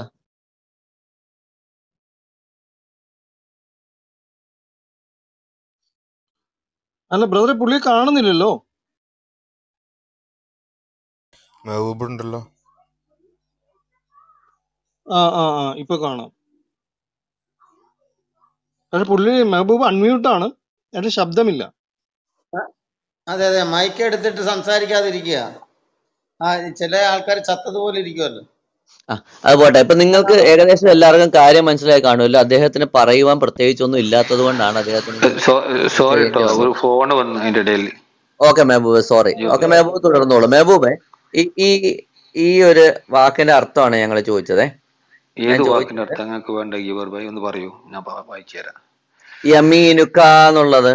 S3: അല്ല ബ്രദറെ, പുള്ളിയെ കാണുന്നില്ലല്ലോ.
S10: മെഹബൂബ് ഉണ്ടല്ലോ.
S3: ആ ആ ആ ഇപ്പൊ കാണാം. പക്ഷെ പുള്ളി മെഹബൂബ് അൺമ്യൂട്ടാണ്, അതിന്റെ ശബ്ദമില്ല.
S2: അതെ അതെ, മൈക്ക് എടുത്തിട്ട് സംസാരിക്കാതിരിക്കുക. ആ ചില ആൾക്കാർ ചത്തതുപോലെ ഇരിക്കുമല്ലോ.
S7: ആ അത് പോട്ടെ. ഇപ്പൊ നിങ്ങൾക്ക് ഏകദേശം എല്ലാവർക്കും കാര്യം മനസ്സിലായി കാണുമല്ലോ. അദ്ദേഹത്തിന് പറയുവാൻ പ്രത്യേകിച്ചൊന്നും ഇല്ലാത്തത് കൊണ്ടാണ് അദ്ദേഹത്തിന് ഇങ്ങനെ
S11: സോറി കേട്ടോ,
S7: ചെയ്യേണ്ടി വന്നത്.
S11: ഒരു ഫോൺ വന്നു അതിന്റെ ഇടയിൽ.
S7: Okay Mehboob, sorry. Okay Mehboob തുടർന്നോളൂ. മെഹബൂബെ ഈ ഈ ഈ ഒരു വാക്കിന്റെ അർത്ഥമാണ് ഞങ്ങൾ ചോദിച്ചത്. ഞാൻ
S11: ഏത് വാക്കിന്റെ
S7: ചോദിച്ചത്
S11: അർത്ഥം നിങ്ങൾക്ക് വേണ്ട ഗീവർ ഭായി ഒന്ന് പറയൂ, ഞാൻ പ- വായിച്ചു തരാം.
S7: യമീനുക്ക എന്നുള്ളത്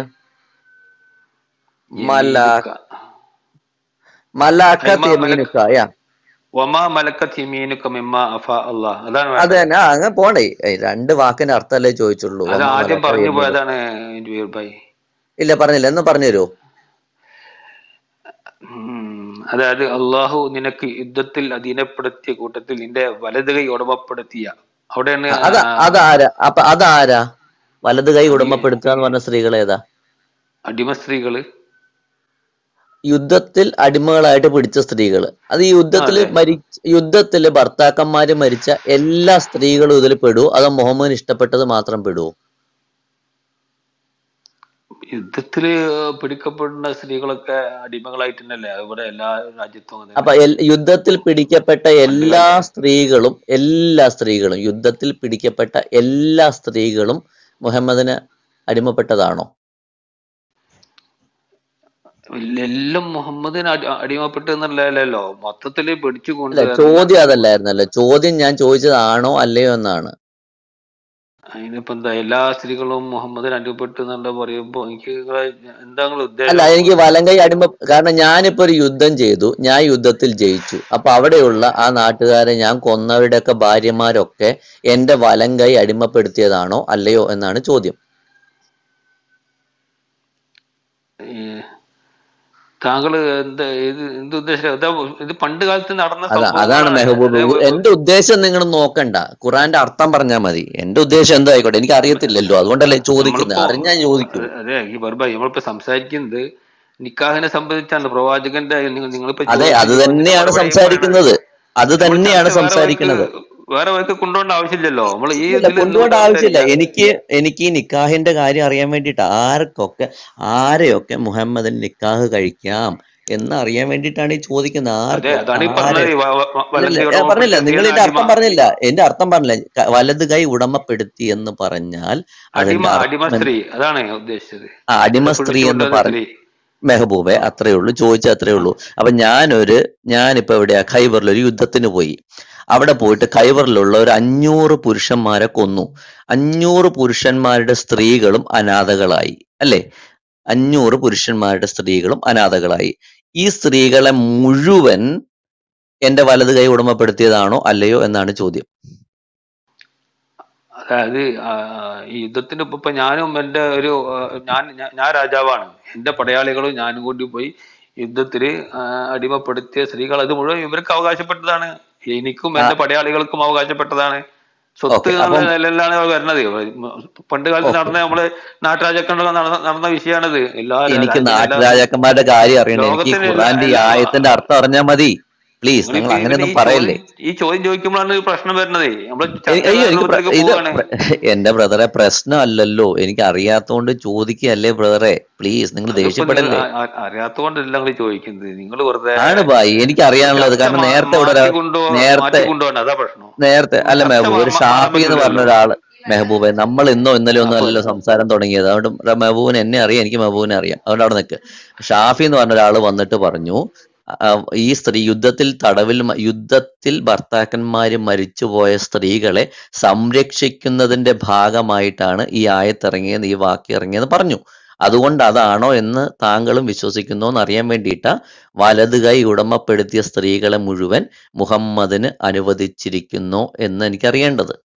S7: മലാഖ
S11: യമീനുക്ക
S7: മലാഖത്ത്
S11: അയ്മ മലക്ക്
S7: യമീനുക്ക യാ
S11: വമാ മലക്കത്ത് യമീനുക്ക മിമ്മ അഫ അള്ളാഹ്, അതാണ്
S7: അത്
S11: വേണ്ടത്.
S7: തന്നെ. ആ, അങ്ങനെ പോണ്ടേ. ഏയ് രണ്ട് വാക്കിന്റെ അർത്ഥമല്ലേ ചോദിച്ചുള്ളൂ.
S11: അത്
S7: വമാ
S11: ആദ്യം
S7: മലാഖ
S11: പറഞ്ഞു
S7: യമീനുക്ക.
S11: പോയതാണ് ഗീവർ ഭായി.
S7: ഇല്ല പറഞ്ഞില്ല. എന്ന് പറഞ്ഞു തരുമോ?
S11: ഉം. അതായത് അള്ളാഹു നിനക്ക് യുദ്ധത്തിൽ അധീനപ്പെടുത്തിയ കൂട്ടത്തിൽ നിന്റെ വലത് കൈ ഉടമപ്പെടുത്തിയ അവിടെയാണ്
S7: ആ, അത്
S11: ആ,
S7: അതാരാ? അപ്പൊ അതാരാ? വലത് കൈ
S11: അടി
S7: ഉടമപ്പെടുത്തുക എന്ന് പറഞ്ഞ സ്ത്രീകൾ ഏതാ?
S11: അടിമ സ്ത്രീകള്.
S7: യുദ്ധത്തിൽ അടിമകളായിട്ട് പിടിച്ച സ്ത്രീകൾ. അത് ഈ
S11: ആ,
S7: യുദ്ധത്തില്
S11: അതെ.
S7: മരിച്ച യുദ്ധത്തില് ഭർത്താക്കന്മാര് മരിച്ച എല്ലാ സ്ത്രീകളും ഇതിൽ പെടുവോ? അതോ മുഹമ്മദിന് ഇഷ്ടപ്പെട്ടത് മാത്രം പെടുവോ?
S11: യുദ്ധത്തില് പിടിക്കപ്പെടുന്ന സ്ത്രീകളൊക്കെ അടിമകളായിട്ട് തന്നെയല്ലേ ഇവിടെ എല്ലാ രാജ്യത്തും അങ്ങനെ
S7: അപ്പൊ
S11: തന്നെയല്ലേ
S7: എൽ- യുദ്ധത്തിൽ പിടിക്കപ്പെട്ട
S11: പണ്ട്
S7: എല്ലാ
S11: കാലത്ത്
S7: സ്ത്രീകളും എല്ലാ സ്ത്രീകളും യുദ്ധത്തിൽ പിടിക്കപ്പെട്ട എല്ലാ സ്ത്രീകളും മുഹമ്മദിന് അടിമപ്പെട്ടതാണോ?
S11: എല്ലാം മുഹമ്മദിന് അടി അടിമപ്പെട്ടു എന്നല്ലല്ലോ, മൊത്തത്തില് പിടിച്ചു
S7: അല്ല,
S11: കൊണ്ടുവരണം.
S7: ചോദ്യം അതല്ലായിരുന്നല്ലോ. ചോദ്യം ഞാൻ ചോദിച്ചത് ആണോ അല്ലയോ എന്നാണ്.
S11: അതിനിപ്പോ എന്താ എല്ലാ സ്ത്രീകളും മുഹമ്മദിന് അടിമപ്പെട്ടു എന്നുള്ള പറയുമ്പോ എനിക്ക് നിങ്ങളെ എന്താ നിങ്ങളെ
S7: അല്ല,
S11: ഉദ്ദേശം?
S7: എനിക്ക് വലങ്കൈ അടിമ കാരണം ഞാനിപ്പോ ഒരു യുദ്ധം ചെയ്തു, ഞാൻ യുദ്ധത്തിൽ ജയിച്ചു. അപ്പൊ അവിടെയുള്ള ആ നാട്ടുകാരെ ഞാൻ കൊന്നവരുടെയൊക്കെ ഭാര്യമാരൊക്കെ എന്റെ വലങ്കൈ അടിമപ്പെടുത്തിയതാണോ അല്ലയോ എന്നാണ് ചോദ്യം.
S11: ഈ താങ്കള് എന്താ ഇത് എന്ത് ഉദ്ദേശം? ഇതാ ഇത് പണ്ട് കാലത്ത് നടന്ന
S7: അതാ അതാണ്
S11: സംഭവങ്ങളാണ്.
S7: മെഹബൂബ്.
S11: അതായത്
S7: എന്റെ ഉദ്ദേശം നിങ്ങൾ നോക്കണ്ട, ഖുറാന്റെ അർത്ഥം പറഞ്ഞാൽ മതി. എന്റെ ഉദ്ദേശം എന്തോ ആയിക്കോട്ടെ, എനിക്ക് അറിയത്തില്ലല്ലോ, അതുകൊണ്ടല്ലേ ചോദിക്കുന്നത്.
S11: നമ്മളിപ്പോ
S7: അറിഞ്ഞാൽ ചോദിക്കൂ.
S11: അതെ ഈ ബർബായി നമ്മളിപ്പോ സംസാരിക്കുന്നത് നിക്കാഹിനെ സംബന്ധിച്ചാണ്. പ്രവാചകന്റെ നിങ്ങൾ- നിങ്ങളിപ്പോ
S7: അതെ,
S11: ചോദിച്ച
S7: അത്
S11: ചോദ്യത്തിന്
S7: തന്നെയാണ്
S11: മറുപടി പറയണത്.
S7: സംസാരിക്കുന്നത്. അത്
S11: നമ്മൾ
S7: തന്നെയാണ്
S11: ചർച്ച വേറെ വഴിക്ക്
S7: സംസാരിക്കുന്നത്.
S11: വേറെ വഴിക്ക് കൊണ്ടുപോകേണ്ട ആവശ്യമില്ലല്ലോ. നമ്മൾ ഈ
S7: ഇല്ല,
S11: ഇതിൽ
S7: കൊണ്ടുപോകേണ്ട
S11: നിന്നുകൊണ്ട്
S7: ആവശ്യമില്ല.
S11: സംസാരിക്കാം.
S7: എനിക്ക് എനിക്ക് ഈ നിക്കാഹിന്റെ കാര്യം അറിയാൻ വേണ്ടിയിട്ട് ആർക്കൊക്കെ ആരെയൊക്കെ മുഹമ്മദിന് നിക്കാഹ് കഴിക്കാം എന്ന് അറിയാൻ വേണ്ടിയിട്ടാണ് ഈ ചോദിക്കുന്നത്.
S11: അതെ
S7: ആർക്ക്
S11: അതാണ് ഈ
S7: ആരെ
S11: പറഞ്ഞത്. ഈ വ- വ-
S7: ഇല്ലല്ല,
S11: വലങ്കൈ
S7: ഞാൻ പറഞ്ഞില്ല,
S11: ഉടമപ്പെടുത്തിയ
S7: നിങ്ങൾ
S11: സ്ത്രീയാണ്
S7: ഇതിന്റെ
S11: അടിമ.
S7: അർത്ഥം പറഞ്ഞില്ല. എന്റെ അർത്ഥം പറഞ്ഞില്ല. ക- വലത് കൈ ഉടമപ്പെടുത്തി എന്ന് പറഞ്ഞാൽ
S11: അടിമ
S7: അതിന്റെ
S11: അടിമ
S7: അർത്ഥം
S11: സ്ത്രീ അതാണ് ഞാൻ ഉദ്ദേശിച്ചത്.
S7: ആ അടിമ
S11: ഇവിടെ
S7: സ്ത്രീ
S11: പിടിച്ചു
S7: എന്ന്
S11: കൊണ്ടുവന്ന
S7: പറഞ്ഞ
S11: സ്ത്രീ.
S7: മെഹബൂബെ,
S11: ആ
S7: അത്രേ ഉള്ളൂ, ചോദിച്ച അത്രേ
S11: ആ
S7: ഉള്ളൂ. അപ്പൊ ഞാനൊരു ഞാനിപ്പോ എവിടെയാ, ഖൈബറിൽ ഒരു യുദ്ധത്തിന് പോയി. അവിടെ പോയിട്ട് ഖൈബറിലുള്ള ഒരു അഞ്ഞൂറ് പുരുഷന്മാരെ കൊന്നു. അഞ്ഞൂറ് പുരുഷന്മാരുടെ സ്ത്രീകളും അനാഥകളായി, അല്ലേ? അഞ്ഞൂറ് പുരുഷന്മാരുടെ സ്ത്രീകളും അനാഥകളായി. ഈ സ്ത്രീകളെ മുഴുവൻ എന്റെ വലത് കൈ ഉടമപ്പെടുത്തിയതാണോ അല്ലയോ എന്നാണ് ചോദ്യം.
S11: അതായത് ആ, ഈ യുദ്ധത്തിന് ഇപ്പൊ ഇപ്പൊ ഞാനും എന്റെ ഒരു ആ, ഞാൻ ഞാൻ ഞാൻ രാജാവാണ്. എന്റെ പടയാളികളും ഞാനും കൂടി പോയി യുദ്ധത്തില് ആ, അടിമപ്പെടുത്തിയ സ്ത്രീകൾ അത് മുഴുവൻ ഇവർക്ക് അവകാശപ്പെട്ടതാണ്. എനിക്കും
S7: ആ
S11: എന്റെ പടയാളികൾക്കും അവകാശപ്പെട്ടതാണ്. സ്വത്ത്
S7: ഓക്കെ,
S11: എന്നുള്ള
S7: അപ്പം
S11: നിലയിലാണ് അത് വരുന്നത്. പണ്ട് കാലത്ത്
S7: ഓക്കെ,
S11: നടന്ന നമ്മള് നാട്ടുരാജാക്കന്മാർ നടന്ന നടന്ന വിഷയമാണിത്. എല്ലാ
S7: എനിക്ക്
S11: രാജ്യങ്ങളും എല്ലാ
S7: നാട്ടുരാജാക്കന്മാരുടെ കാര്യം അറിയണ്ട. എനിക്ക് ഈ
S11: ലോകത്തിന് എല്ലാ
S7: ഖുറാന്റെ ഈ
S11: എല്ലാ
S7: ആയത്തിന്റെ അർത്ഥം അറിഞ്ഞാൽ മതി. പ്ലീസ്, നിങ്ങൾ
S11: നിങ്ങളിപ്പോ പിന്നെ
S7: അങ്ങനെയൊന്നും
S11: ഈ ചോദ്യം
S7: പറയല്ലേ.
S11: ഈ ചോദ്യം ചോദിക്കുമ്പോഴാണ് ഈ പ്രശ്നം വരുന്നത്. നമ്മള്
S7: എ-
S11: ചർച്ച
S7: അയ്യോ,
S11: വേറെ
S7: എനിക്ക് പ്ര-
S11: രൂപത്തിലേക്ക്
S7: ഇത്
S11: പോവുകയാണ്.
S7: പ്ര- എന്റെ ബ്രദറെ, പ്രശ്നമല്ലല്ലോ. എനിക്ക് അറിയാത്തോണ്ട് ചോദിക്കുകയല്ലേ ബ്രദറെ. പ്ലീസ്, നിങ്ങൾ
S11: അതിപ്പോ നിങ്ങൾ
S7: ദേഷ്യപ്പെടല്ലേ.
S11: അറിയാത്തോണ്ടല്ല നിങ്ങൾ ചോദിക്കുന്നത്. നിങ്ങൾ വെറുതെ
S7: ആണ് ഭായി, എനിക്ക് അറിയാനുള്ളത്.
S11: ചർച്ച
S7: കാരണം
S11: മാ-
S7: നേരത്തെ ഇവിടെ ഒരാൾ
S11: മാറ്റിക്കൊണ്ടു
S7: നേരത്തെ
S11: മാറ്റിക്കൊണ്ടുപോകണ്ട, അതാ പ്രശ്നം.
S7: നേരത്തെ
S11: നമ്മൾ
S7: അല്ല
S11: ചർച്ച
S7: മെഹബൂബ്,
S11: മാ-
S7: ഒരു
S11: മാ- മാറാൻ
S7: ഷാഫി എന്ന് പറഞ്ഞ
S11: പറ്റൂലല്ലോ.
S7: ഒരാള്, മെഹബൂബെ, നമ്മൾ ഇന്നോ ഇന്നലെ ഒന്നും
S11: അപ്പൊ
S7: അല്ലല്ലോ സംസാരം തുടങ്ങിയത്. അതുകൊണ്ട് ര- മെഹബൂബിന് എന്നെ അറിയാം, എനിക്ക് മെഹബൂബിനെ അറിയാം. അതുകൊണ്ട് അവിടെ നിൽക്ക്. ഷാഫി എന്ന് പറഞ്ഞ ഒരാൾ വന്നിട്ട് പറഞ്ഞു, ആ, ഈ സ്ത്രീ യുദ്ധത്തിൽ തടവിൽ മ- യുദ്ധത്തിൽ ഭർത്താക്കന്മാര് മരിച്ചുപോയ സ്ത്രീകളെ സംരക്ഷിക്കുന്നതിന്റെ ഭാഗമായിട്ടാണ് ഈ ആയത്തിറങ്ങിയത്, ഈ വാക്യം ഇറങ്ങിയെന്ന് പറഞ്ഞു. അതുകൊണ്ട് അതാണോ എന്ന് താങ്കളും വിശ്വസിക്കുന്നോ എന്ന് അറിയാൻ വേണ്ടിയിട്ടാ വലത് കൈ ഉടമപ്പെടുത്തിയ സ്ത്രീകളെ മുഴുവൻ മുഹമ്മദിന് അനുവദിച്ചിരിക്കുന്നോ എന്ന് എനിക്കറിയേണ്ടത്.